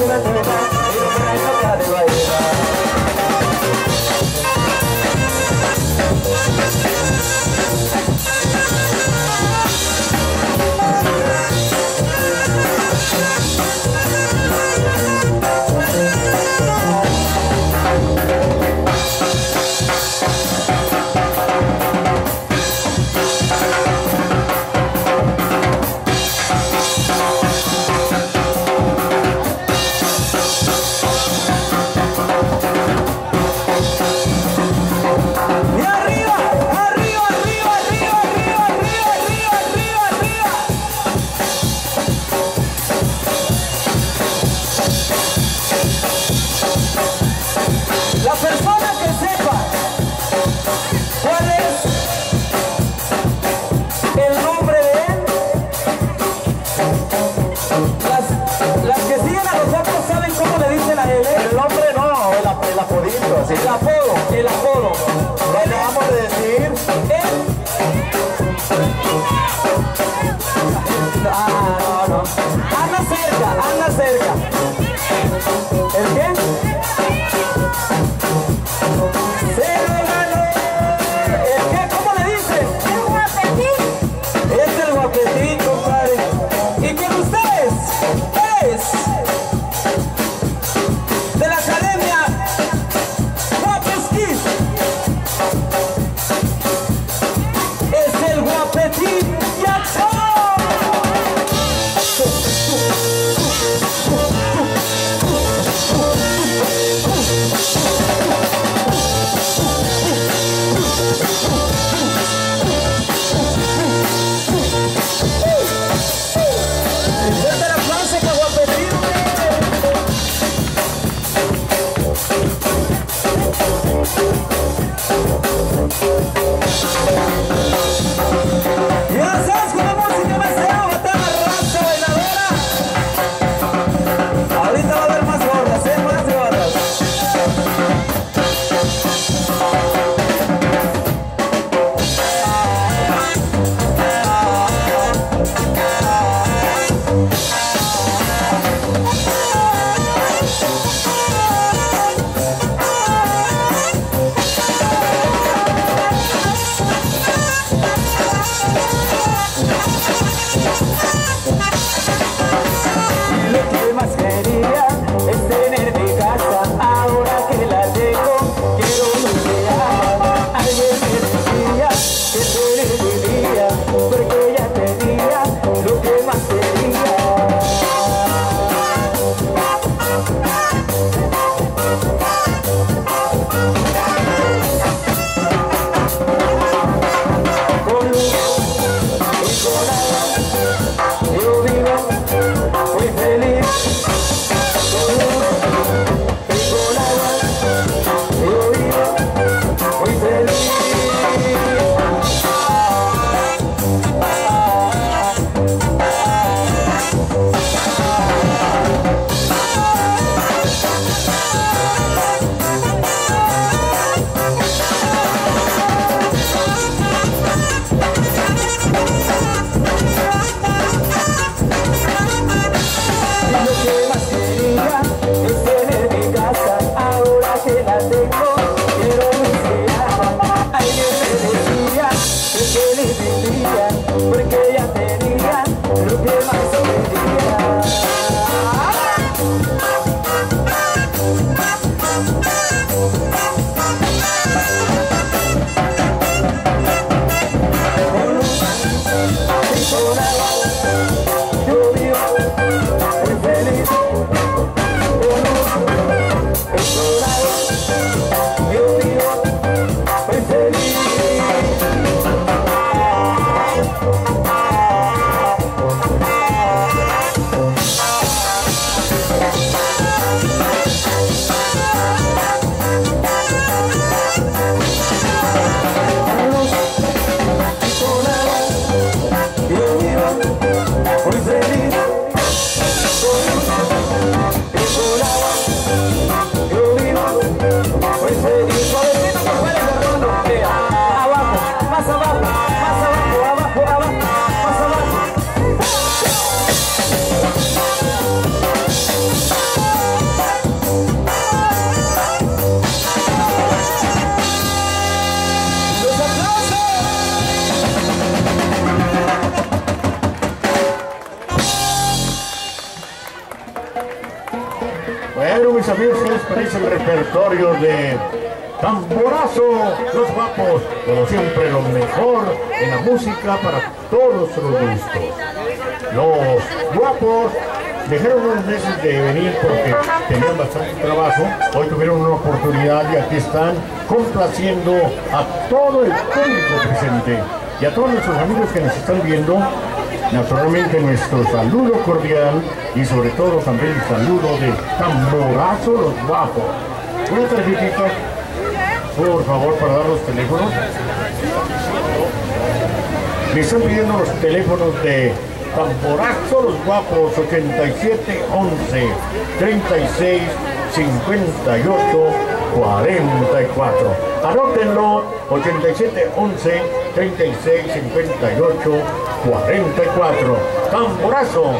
la nena y no me toca de bailar. Bueno, mis amigos, ¿qué les parece el repertorio de Tamborazo? Los Guapos, como siempre, lo mejor en la música para todos los gustos. Los Guapos dejaron unos meses de venir porque tenían bastante trabajo. Hoy tuvieron una oportunidad y aquí están complaciendo a todo el público presente y a todos nuestros amigos que nos están viendo. Naturalmente nuestro saludo cordial y sobre todo también el saludo de Tamborazo Los Guapos. Una tarjetita, por favor, para dar los teléfonos. Me están pidiendo los teléfonos de Tamborazo Los Guapos: ochenta y siete once, treinta y seis cincuenta y ocho cuarenta y cuatro. Anótenlo: ochenta y siete once, treinta y seis cincuenta y ocho cuarenta y cuatro. Tamborazo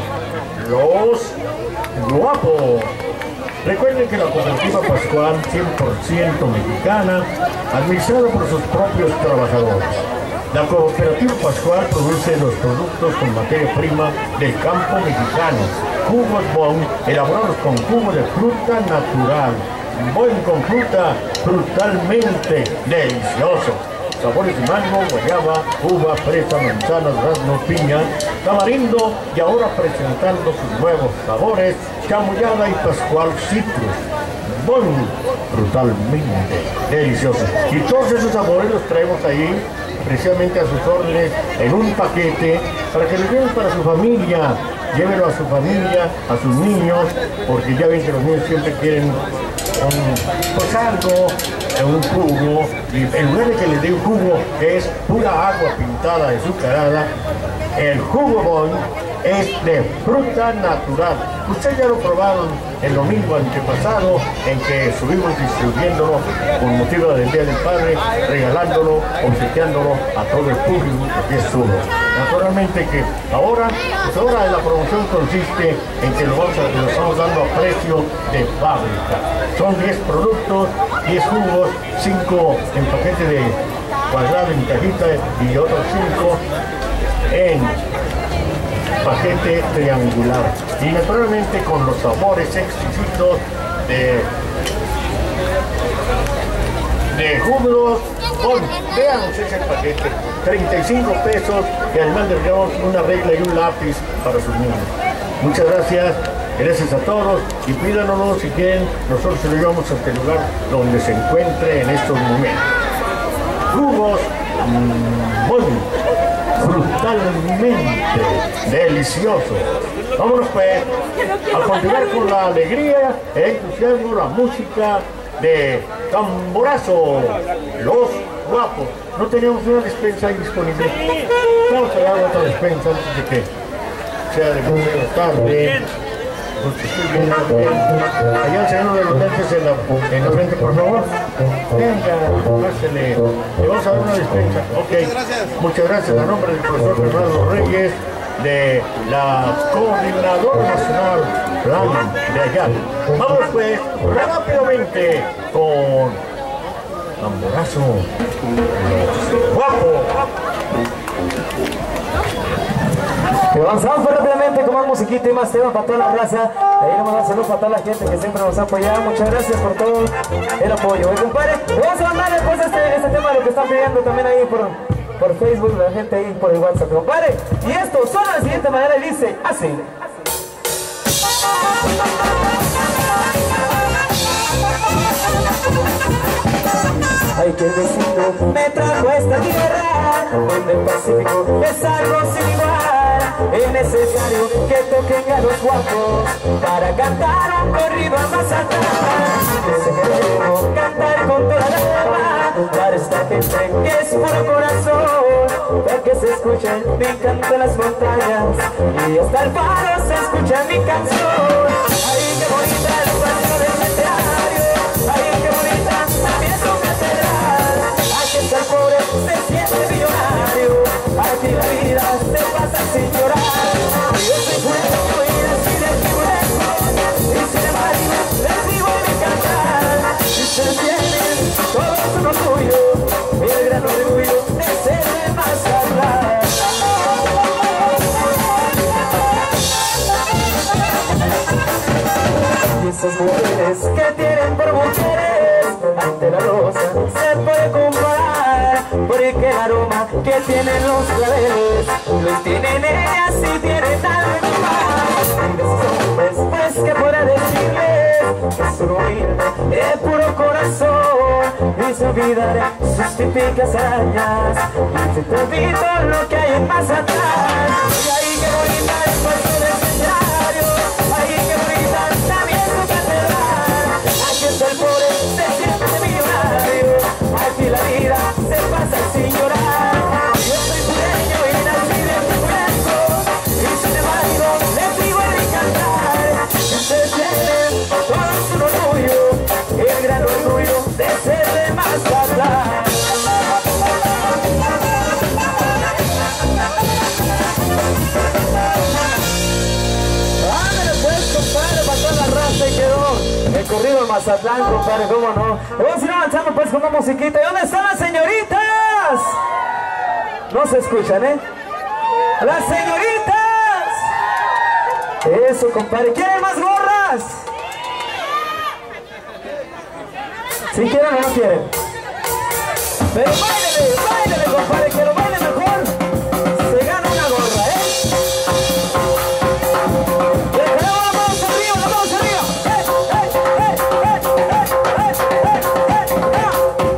Los Guapos. Recuerden que la cooperativa Pascual, cien por ciento mexicana, administrada por sus propios trabajadores. La cooperativa Pascual produce los productos con materia prima del campo mexicano. Jugos Bon, elaborados con jugo de fruta natural. Bon con fruta frutalmente delicioso. Sabores de mango, guayaba, uva, fresa, manzana, durazno, piña, tamarindo y ahora presentando sus nuevos sabores, chamoyada y Pascual Citrus. Bon, brutalmente delicioso. Y todos esos sabores los traemos ahí precisamente a sus órdenes en un paquete para que los lleven para su familia. Llévenlo a su familia, a sus niños, porque ya ven que los niños siempre quieren un, pues algo, un jugo, y en lugar de que les dé un jugo que es pura agua pintada, azucarada, el jugo Bon es de fruta natural. Ustedes ya lo probaron el domingo antepasado, en que estuvimos distribuyéndolo con motivo del Día del Padre, regalándolo, obsequiándolo a todo el público que estuvo. Naturalmente que ahora, pues ahora la promoción consiste en que lo, vamos a, lo estamos dando a precio de fábrica. Son diez productos, diez jugos, cinco en paquete de cuadrado en cajita y otros cinco en paquete triangular, y naturalmente con los sabores exquisitos de de jugos Bon. Vean ese paquete, treinta y cinco pesos, y además le regalamos una regla y un lápiz para sus niños. Muchas gracias, gracias a todos, y pídanos si quieren, nosotros se lo llevamos hasta el lugar donde se encuentre en estos momentos. Jugos mmm, Bon, brutalmente delicioso. Vámonos pues a continuar con la alegría, el entusiasmo, la música de Tamborazo Los Guapos. No teníamos una despensa ahí disponible. Vamos a dar otra despensa antes de que sea de muy tarde. Allá el señor de los lentes en la, en la frente, por favor. Venga, pásele. Le vamos a dar una despensa. Ok, muchas gracias. A nombre del profesor Fernando Reyes, de la Coordinadora Nacional Plan de allá. Vamos pues rápidamente con Tamborazo Los Guapos. Y avanzamos pues rápidamente con más musiquita y más temas para toda la raza. Ahí nos manda saludos para toda la gente que siempre nos ha apoyado. Muchas gracias por todo el apoyo. Y compadre, vamos a mandar después este, este tema, lo que están pidiendo también ahí por, por Facebook, la gente ahí por el WhatsApp, compadre. Y esto suena de la siguiente manera y dice así. Hay que decirlo, me trajo esta tierra, donde el Pacífico es algo sin igual. Es necesario que toquen a los guapos para cantar un corrido a más atrás. Desde que debo cantar con toda la alma para esta gente que es puro corazón, para que se escuchen mi canto en las montañas y hasta el faro se escucha mi canción. Ay, qué bonita el paso del centenario, ay, qué bonita también su catedral. Aquí está el pobre, se siente millonario, aquí la vida se pasa sin llorar. Yo soy fuego y nací de aquí muy lejos, y sin embargo les digo mi cantar. Si se entienden, todos son orgullo, el gran orgullo de ser de más hablar. Y esas mujeres que tienen por mujeres ante la rosa se puede comparar, porque el aroma que tienen los claveles los tienen ellas y tienen algo más. Y de esos hombres pues que podrá decirles que son humildes de puro corazón y se olvidaré sus típicas arañas y se te olvido lo que hay más atrás. Y ahí que bonita es puesto de escenario, ahí que bonita también su catedral. Aquí está el pobre, se siente millonario, aquí la vida se pasa sin llorar. Yo soy sureño y nací de mi pueblo, y sin embargo les digo en mi cantar, ustedes tienen todo su orgullo, el gran orgullo de ser de Mazatlán. Ándale pues, compadre, para toda la raza y quedó el corrido en Mazatlán, compadre, cómo no. Vamos a ir avanzando pues con una musiquita. ¿Y dónde están las señoritas? No se escuchan, ¿eh? ¡Las señoritas! Eso, compadre. ¿Quieren más gorras? ¿Sí quieren o no quieren? Pero báilele, báilele, compadre, que lo baile mejor. Se gana una gorra, ¿eh? Le ponemos las manos arriba, las manos arriba. ¡Eh, eh, eh, eh, eh, eh, eh, eh, eh!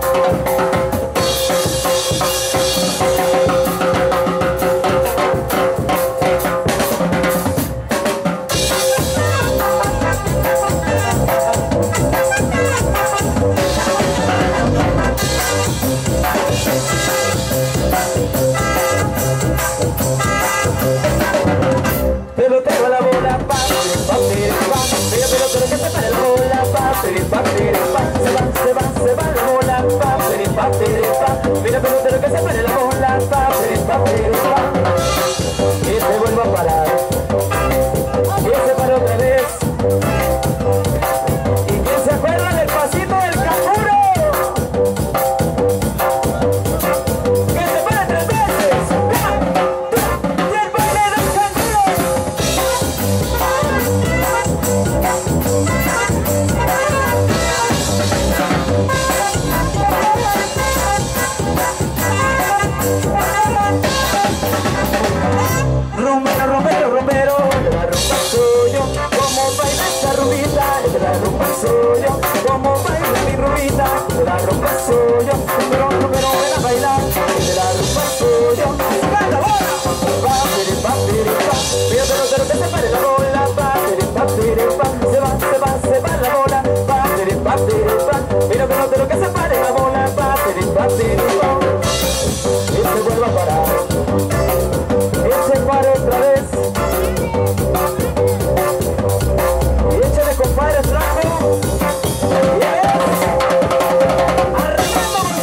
Pelotero a la bola, pa, pa, pa, mira pelotero que se para la bola, pa, pa, pa, se va, se va, se va la bola, pa, pa, pa, mira pelotero que se para la bola, pa, pa, pa, y se vuelve a parar, y se para otra vez, y que se acuerda del pasito del canguro, que se para tres veces, y el baile del canguro. Rumbero, rumbero, rumbero, de la rumba soy yo, como baila esta rubita, de la rumba soy yo, como baila mi rubita, de la rumba soy yo, rumbero, rumbero, ven a bailar, de la rumba soy yo, ¡va la bola! Va, piri, pa, piri, pa, mira pelotero que se pare la bola, va, piri, pa, piri, pa, se va, se va, se va la bola, va, piri, pa, piri, pa, mira pelotero que se pare la bola, va, piri, pa, piri, pa, y se vuelve a parar. Se para otra vez y échale, compadre, trago y es arreglando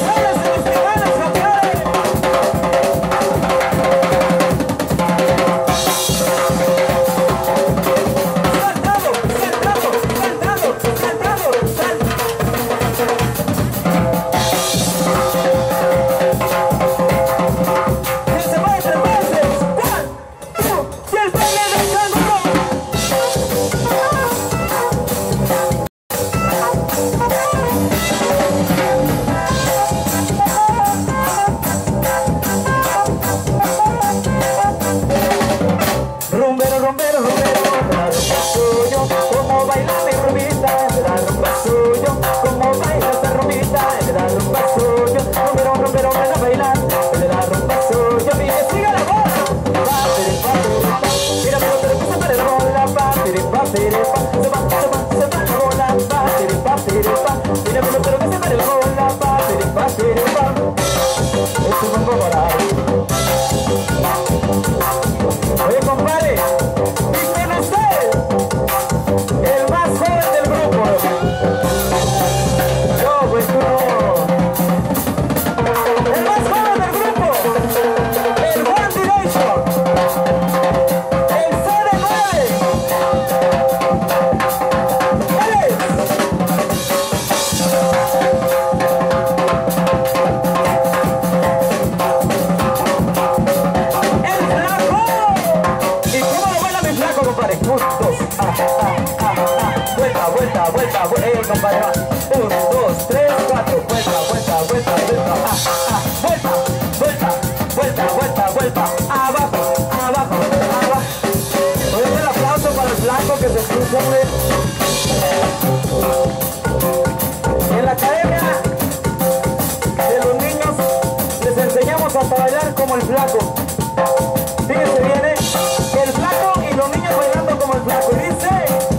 vuelta, vuelta, eh, compadre, va. Un, dos, tres, cuatro, vuelta, vuelta, vuelta, vuelta, ah, ah, vuelta, vuelta, vuelta, vuelta, vuelta, abajo, abajo, abajo. Voy a hacer el aplauso para el flaco que se escucha, hombre. En la academia de los niños les enseñamos hasta bailar como el flaco. Fíjense bien, ¿eh? El flaco y los niños bailando como el flaco. Y dice...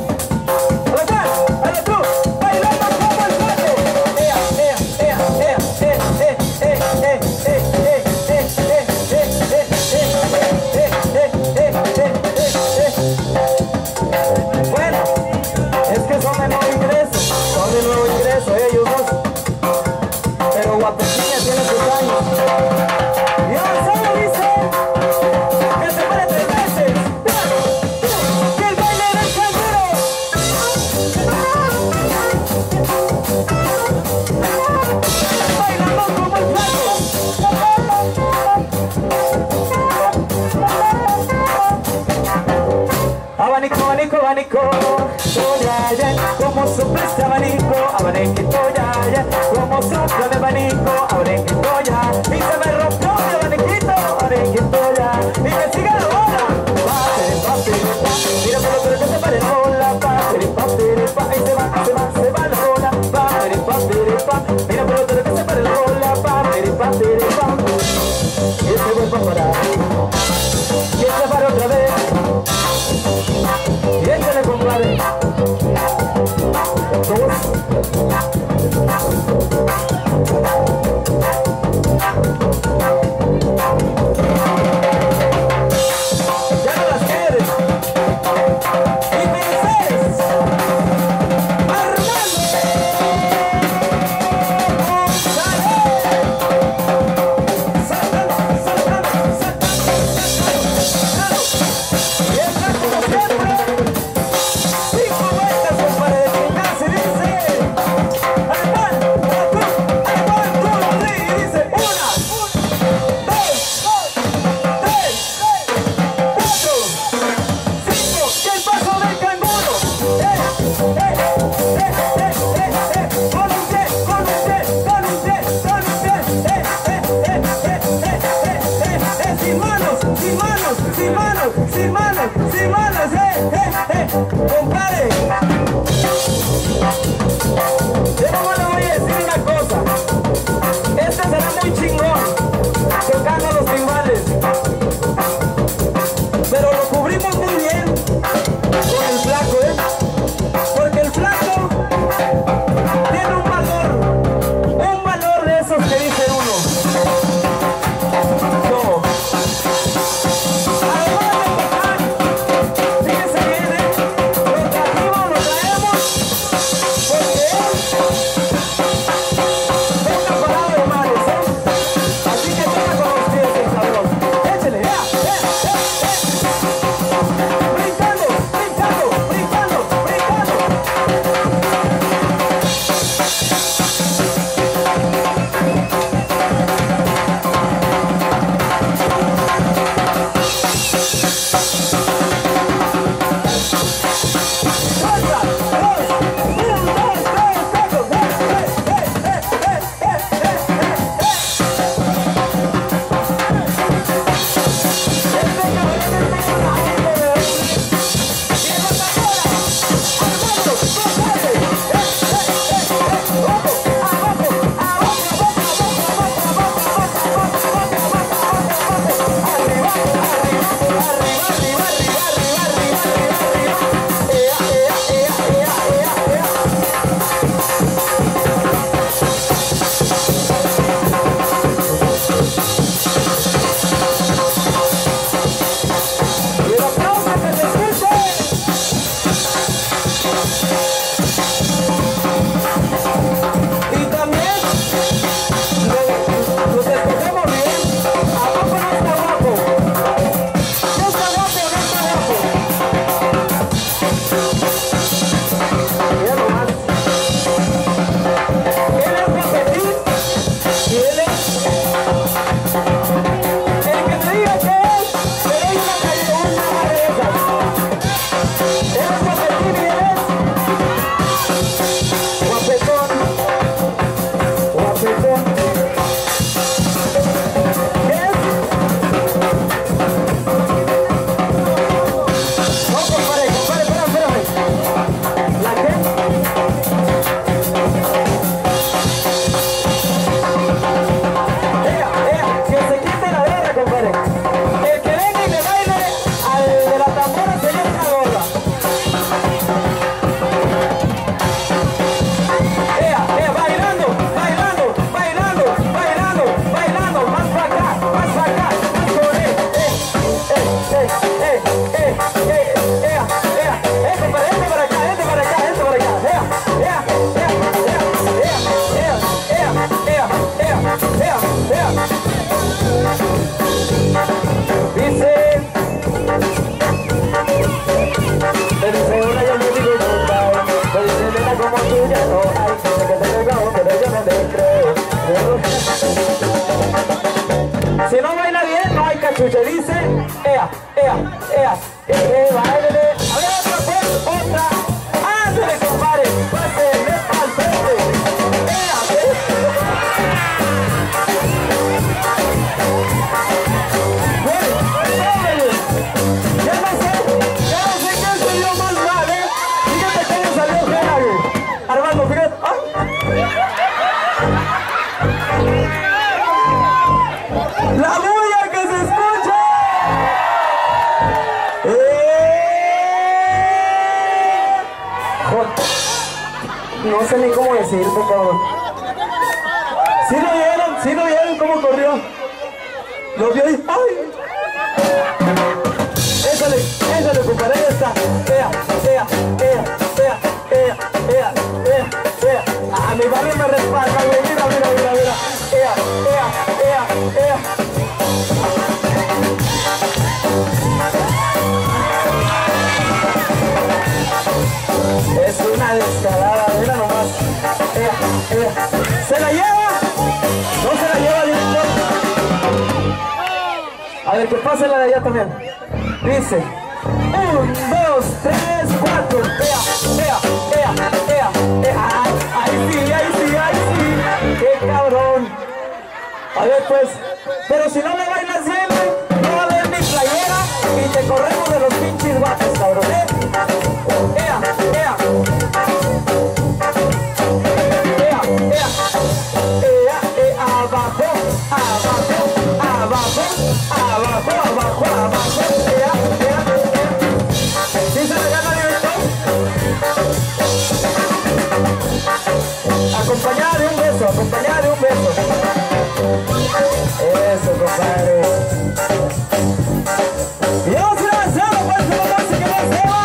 Bueno, es que son de nuevo ingreso, son de nuevo ingreso ellos dos, pero Guapetilla tiene sus años. Y ahora solo dice que se muere tres veces. ¡Que el baile del canguro! Bailando como el flaco. Abanico, abanico, abanico, ya, ya, como sopla este abanico, abaniquito, ya, ya, como sopla mi abanico, abaniquito, ya, y se me rompió mi abaniquito, abaniquito, ya, y que siga la bola, pa, pere, pa, pere, pa, mira pero pero que se pare la bola, pa, pere, pa, pere, pa, y se va, se va, se va la bola, pa, pere, pa, pere, pa, mira pero pero que se pare la bola, pa, pere, pa, pere, pa, y se vuelve a parar, y se para otra vez. Y échale, compadre. Ya no las quieres. Y me dices, Armando González. Saltando, saltando, saltando, saltando. Y entra como siempre. Cinco vueltas, compadre, de final se dice. Armán, tú, Armán, tú, y dice una, dos, tres, cuatro, cinco, y el paso del canguro. Eh, eh, eh, eh, eh, eh, con un pie, con un pie, con un pie, con un pie, eh, eh, eh, eh, eh, eh, eh, eh, sin manos, sin manos, sin manos, sin manos, sin manos, eh, eh, eh, compadre. Yo nomás le voy a decir una cosa. Este será muy chingón, tocando los timbales. Pero lo cubrimos muy bien con el flaco, ¿eh? Porque el flaco tiene un valor, un valor de esos que dice uno. No. Además de tocar, fíjense bien, ¿eh? Lo trajimos, lo traemos, porque él toca parado, hermanos, ¿eh? Así que toca con los pies, el cabrón. Échale, ya, ya, ya, ya. Brincando, brincando, brincando, brincando. Otra, dos, un, dos, tres, cuatro, ya no hay. Dice que te pegó, pero yo no le creo. Si no baila bien, no hay cachucha. Dice, ea, ea, ea, eh, bailele. A ver, otra pues, otra. Ándale, compadre, pásele al frente. Ea, eh. Bueno, tómale. Ya no sé, ya no sé quién se dio más mal, ¿eh? Fíjate cómo salió Gerard. Armando, fíjate. ¡Ay! ¡La bulla que se escucha! ¡Eh! No sé ni cómo decirte, cabrón. ¿Sí lo vieron? ¿Sí lo vieron cómo corrió? ¿Lo vio ahí? ¡Ay! Échale, échale, compadre, ahí está. Ea, ea, ea, ea, ea, ea, ea, ea. Ah, mi barrio me respalda, güey. Mira, mira, mira, mira. Ea, ea, ea, ea. Es una descarada, mira nomás. Ea, ea. ¿Se la lleva? ¿No se la lleva, director? A ver, que pase la de allá también. Dice, un, dos, tres, cuatro. Ea, ea, ea, ea, ea. Ahí sí, ahí sí, ahí sí. Qué cabrón. A ver, pues, pero si no me bailas bien, no va a haber mi playera y te corremos de los pinches guapos, cabrón, ¿eh? Ea, ea. Ea, ea. Ea, ea, abajo, abajo, abajo, abajo, abajo, abajo. Ea, ea, ea. ¿Sí se le gana, director? Acompañada de un beso, acompañada de un beso. Eso, compadre. Y vamos a ir avanzando, pues, como música más tema.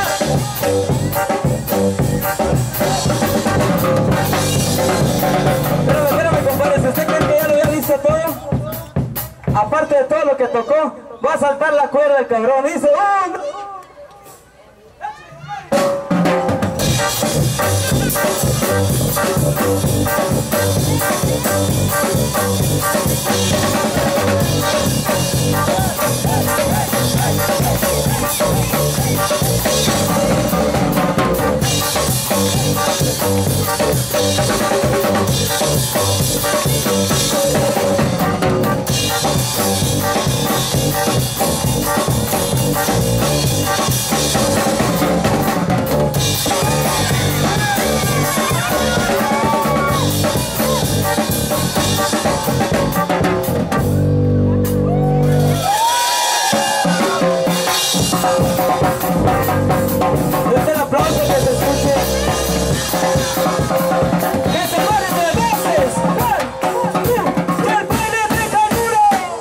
Espérame, espérame, compadre, si usted cree que ya lo había visto todo, aparte de todo lo que tocó, va a saltar la cuerda el cabrón. Dice, ¡oh! Desde el aplauso que se escuche. Que se paren de veces. Que el baile tenga duro.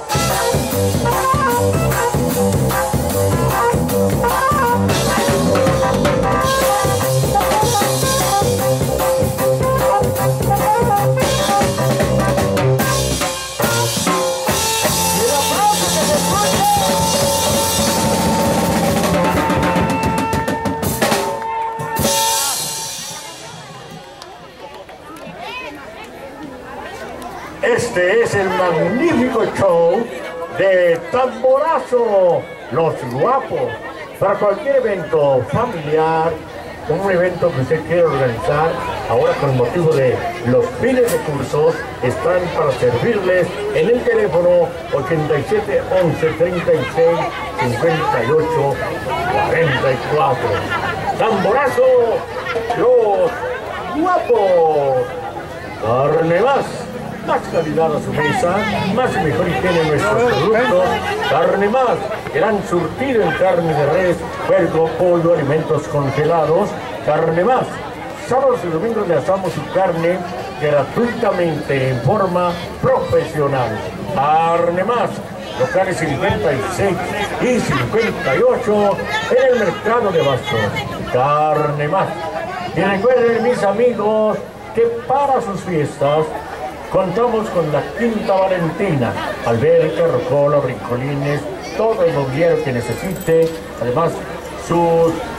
Y el aplauso que se escuche. Este es el magnífico show de Tamborazo, Los Guapos. Para cualquier evento familiar, un evento que usted quiere organizar, ahora con motivo de los fines de cursos, están para servirles en el teléfono ochenta y siete, once, treinta y seis, cincuenta y ocho, cuarenta y cuatro. Tamborazo, Los Guapos. Carne más. Más calidad a su mesa, más y mejor higiene en nuestros productos. Carne más, gran surtido en carne de res, puerco, pollo, alimentos congelados. Carne más, sábados y domingos le asamos su carne gratuitamente en forma profesional. Carne más, locales cincuenta y seis y cincuenta y ocho en el mercado de Bastos. Carne más. Y recuerden, mis amigos, que para sus fiestas contamos con la Quinta Valentina, alberca, rocola, brincolines, todo el mobiliario que necesite, además sus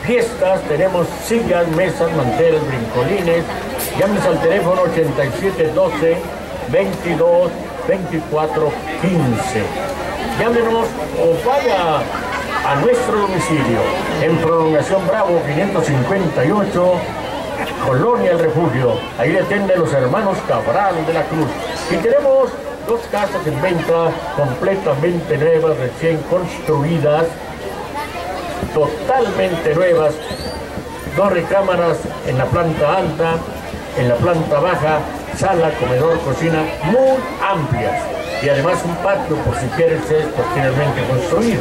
fiestas, tenemos sillas, mesas, manteles, brincolines. Llámenos al teléfono ochenta y siete doce, veintidós, veinticuatro, quince. Llámenos o vaya a nuestro domicilio en Prolongación Bravo quinientos cincuenta y ocho, Colonia El Refugio. Ahí le atienden los hermanos Cabral de la Cruz. Y tenemos dos casas en venta completamente nuevas, recién construidas, totalmente nuevas. Dos recámaras en la planta alta, en la planta baja, sala, comedor, cocina muy amplias. Y además un patio por si quieres posteriormente construir.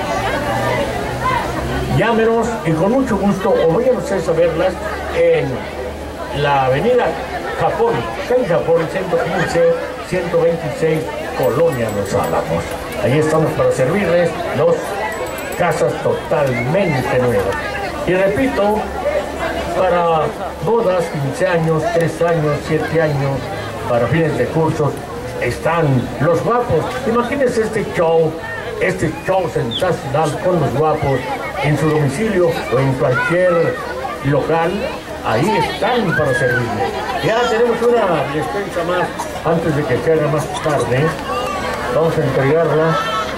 Llámenos y con mucho gusto, o vayan ustedes a verlas en la avenida Japón, en Japón, ciento quince, ciento veintiséis, Colonia Los Álamos. Ahí estamos para servirles dos casas totalmente nuevas. Y repito, para bodas, quince años, tres años, siete años, para fines de cursos, están los guapos. Imagínense este show, este show sensacional con los guapos en su domicilio o en cualquier local. Ahí están para servirle. Ya tenemos una despensa más antes de que se haga más tarde. Vamos a entregarla.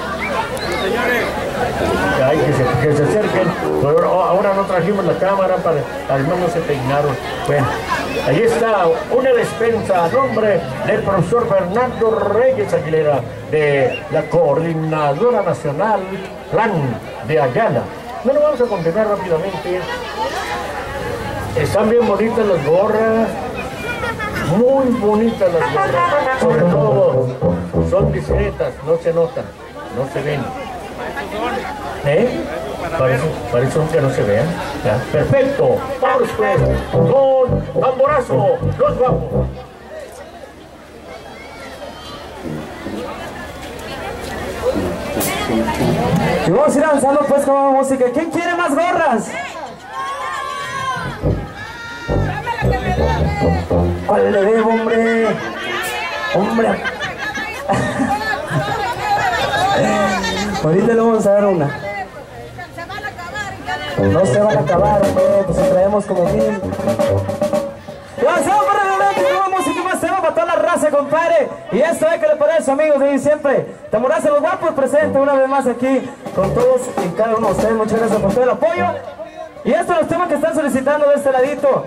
Hay que se, que se acerquen. Pero ahora no trajimos la cámara para además no se peinaron. Bueno, ahí está una despensa a nombre del profesor Fernando Reyes Aguilera de la Coordinadora Nacional Plan de Ayala. Bueno, vamos a continuar rápidamente. Están bien bonitas las gorras, muy bonitas las gorras, sobre todo son discretas, no se notan, no se ven. ¿Eh? Parece, parece que no se vean. ¿Ya? Perfecto, vamos pues con Tamborazo, los guapos. Y vamos a ir avanzando pues con la música. ¿Quién quiere más gorras? ¿Cuál le debo, hombre? Hombre. Ahorita le vamos a dar una. No se van a acabar, hombre. Pues traemos como mil. Y avanzamos para adelante con la música más tema para toda la raza, compadre. Y esto es que le parece, amigos, de siempre. Tamborazo los guapos presente una vez más aquí con todos y cada uno de ustedes. Muchas gracias por todo el apoyo. Y estos son los temas que están solicitando de este ladito.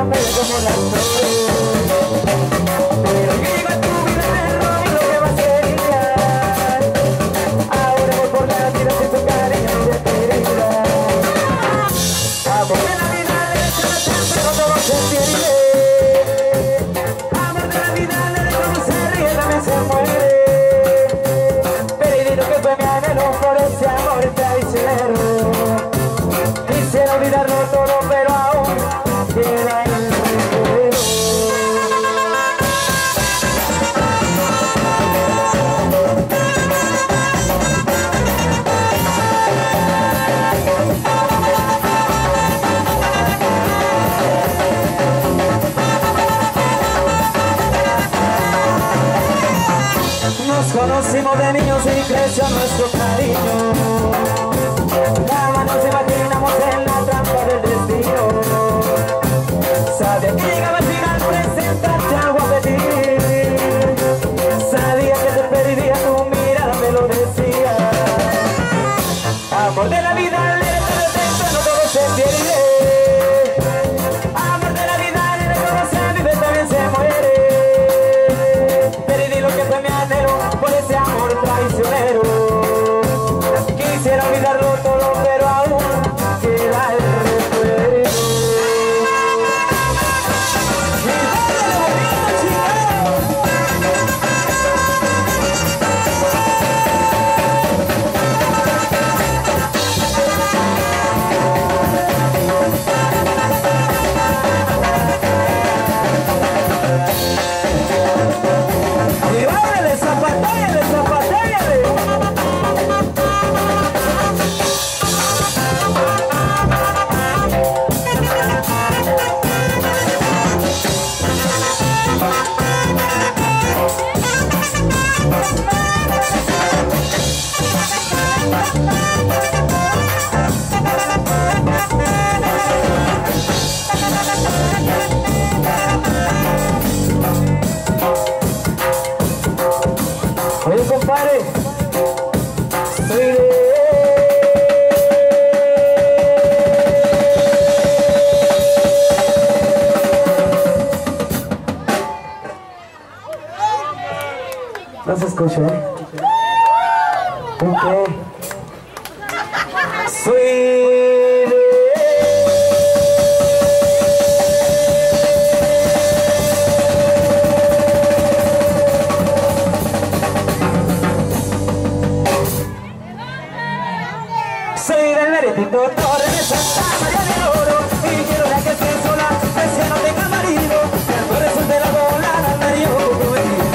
bella como las flores. Pero llega tu vida en el robo y lo que va a ser ideal. Ahora voy por la vida sin tu cariño y de querida. Amor de la vida le deja siempre con todo sentirle. Amor de la vida le deja cuando se ríe también se muere. Perdido que fue mi anhelo por ese amor traicionero. Quisiera olvidarlo todo pero aún queda el recuerdo. Nos conocimos de niños y creció nuestro cariño. Jamás nos imaginamos en la trampa del destino. Sabía que llegaba al final presentarte algo a pedir. Sabía que te pediría tu mirada, me lo decía. Amor de la vida, le de dentro, no todo se pierde. Amor de la vida, le cuando se vive también se muere. Perdí lo que fue mi anhelo por ese amor traicionero. Quisiera olvidarlo todo pero aún queda el recuerdo. Y dale bonito, chica. Y báilale, zapatéale, zapatéale. Oye, compadre, soy de... No se escucha, ¿eh? Ok. Soy de... Soy del meretito Torre de Santa María de Oro. Y quiero la que esté sola, que si no tenga marido, que el corazón de la volada me dio como el nido.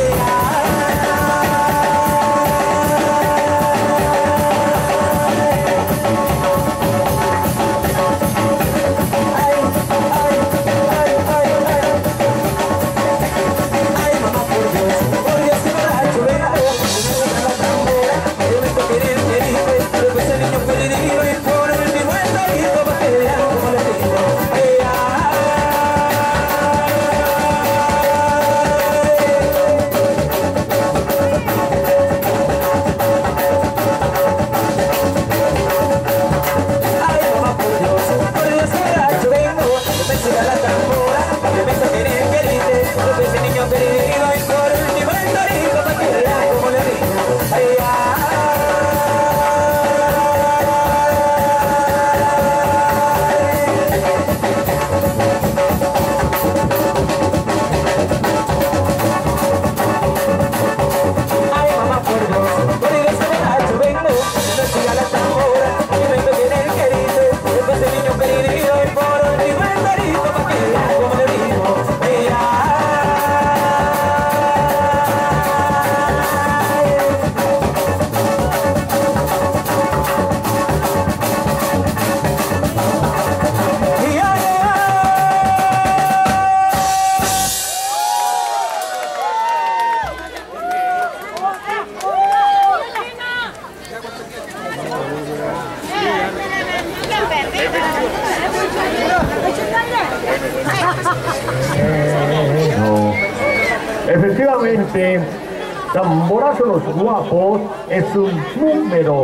Efectivamente, Tamborazo Los Guapos es un número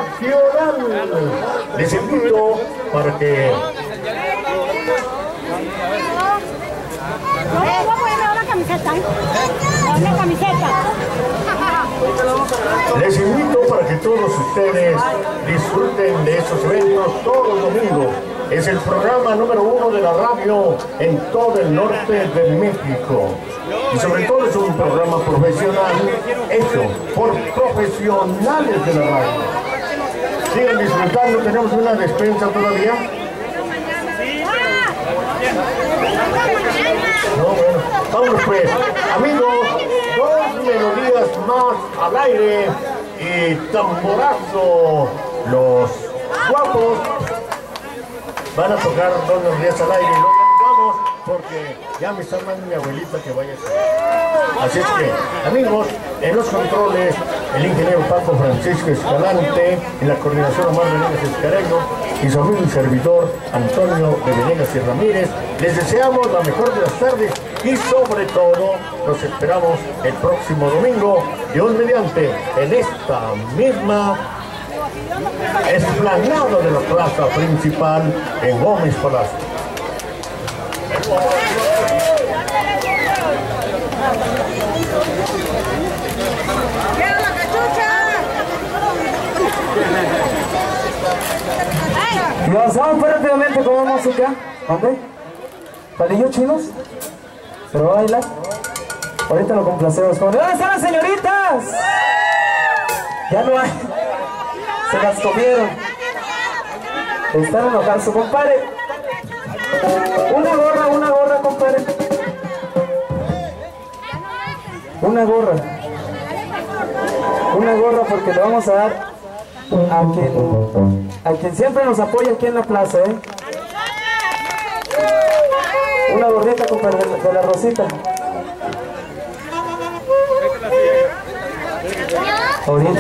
sensacional. Les invito para que Una camiseta. Les invito para que todos ustedes disfruten de estos eventos todos los domingos. Es el programa número uno de la radio en todo el norte de México. Y sobre todo es un programa profesional hecho por profesionales de la radio. Sigan disfrutando, tenemos una despensa todavía. No, bueno, vámonos pues. Amigos, dos melodías más al aire y tamborazo. Los guapos van a tocar dos melodías al aire y luego vamos porque ya me está mandando mi abuelita que vaya a hacer. Así es que, amigos, en los controles, el ingeniero Paco Francisco Escalante, en la coordinación Omar Venegas Escareño y su amigo y servidor Antonio de Venegas y Ramírez, les deseamos la mejor de las tardes y sobre todo los esperamos el próximo domingo, Dios mediante, en esta misma explanada de la plaza principal en Gómez Palacio. ¡Quiero la cachucha! Y avanzamos pues rápidamente con la música. ¿Dónde? ¿Palillos chinos? ¿Pero va a bailar? Ahorita lo complacemos. ¿Dónde están las señoritas? Ya no hay. Se las comieron. Están enojados. Compadre. Una gorra, una gorra, compadre. Una gorra. Una gorra porque le vamos a dar a quien, a quien siempre nos apoya aquí en la plaza, ¿eh? Una gorrita, compadre, de, de la Rosita. Ahorita.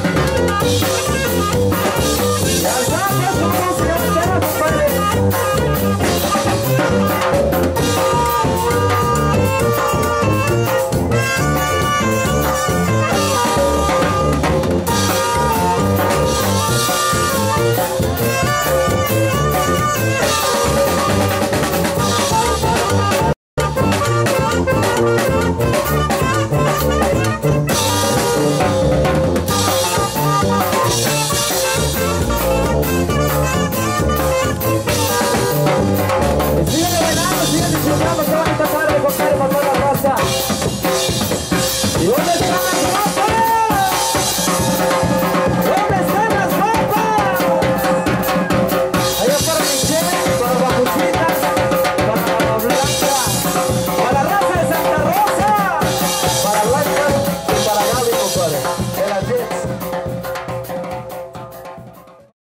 Gracias,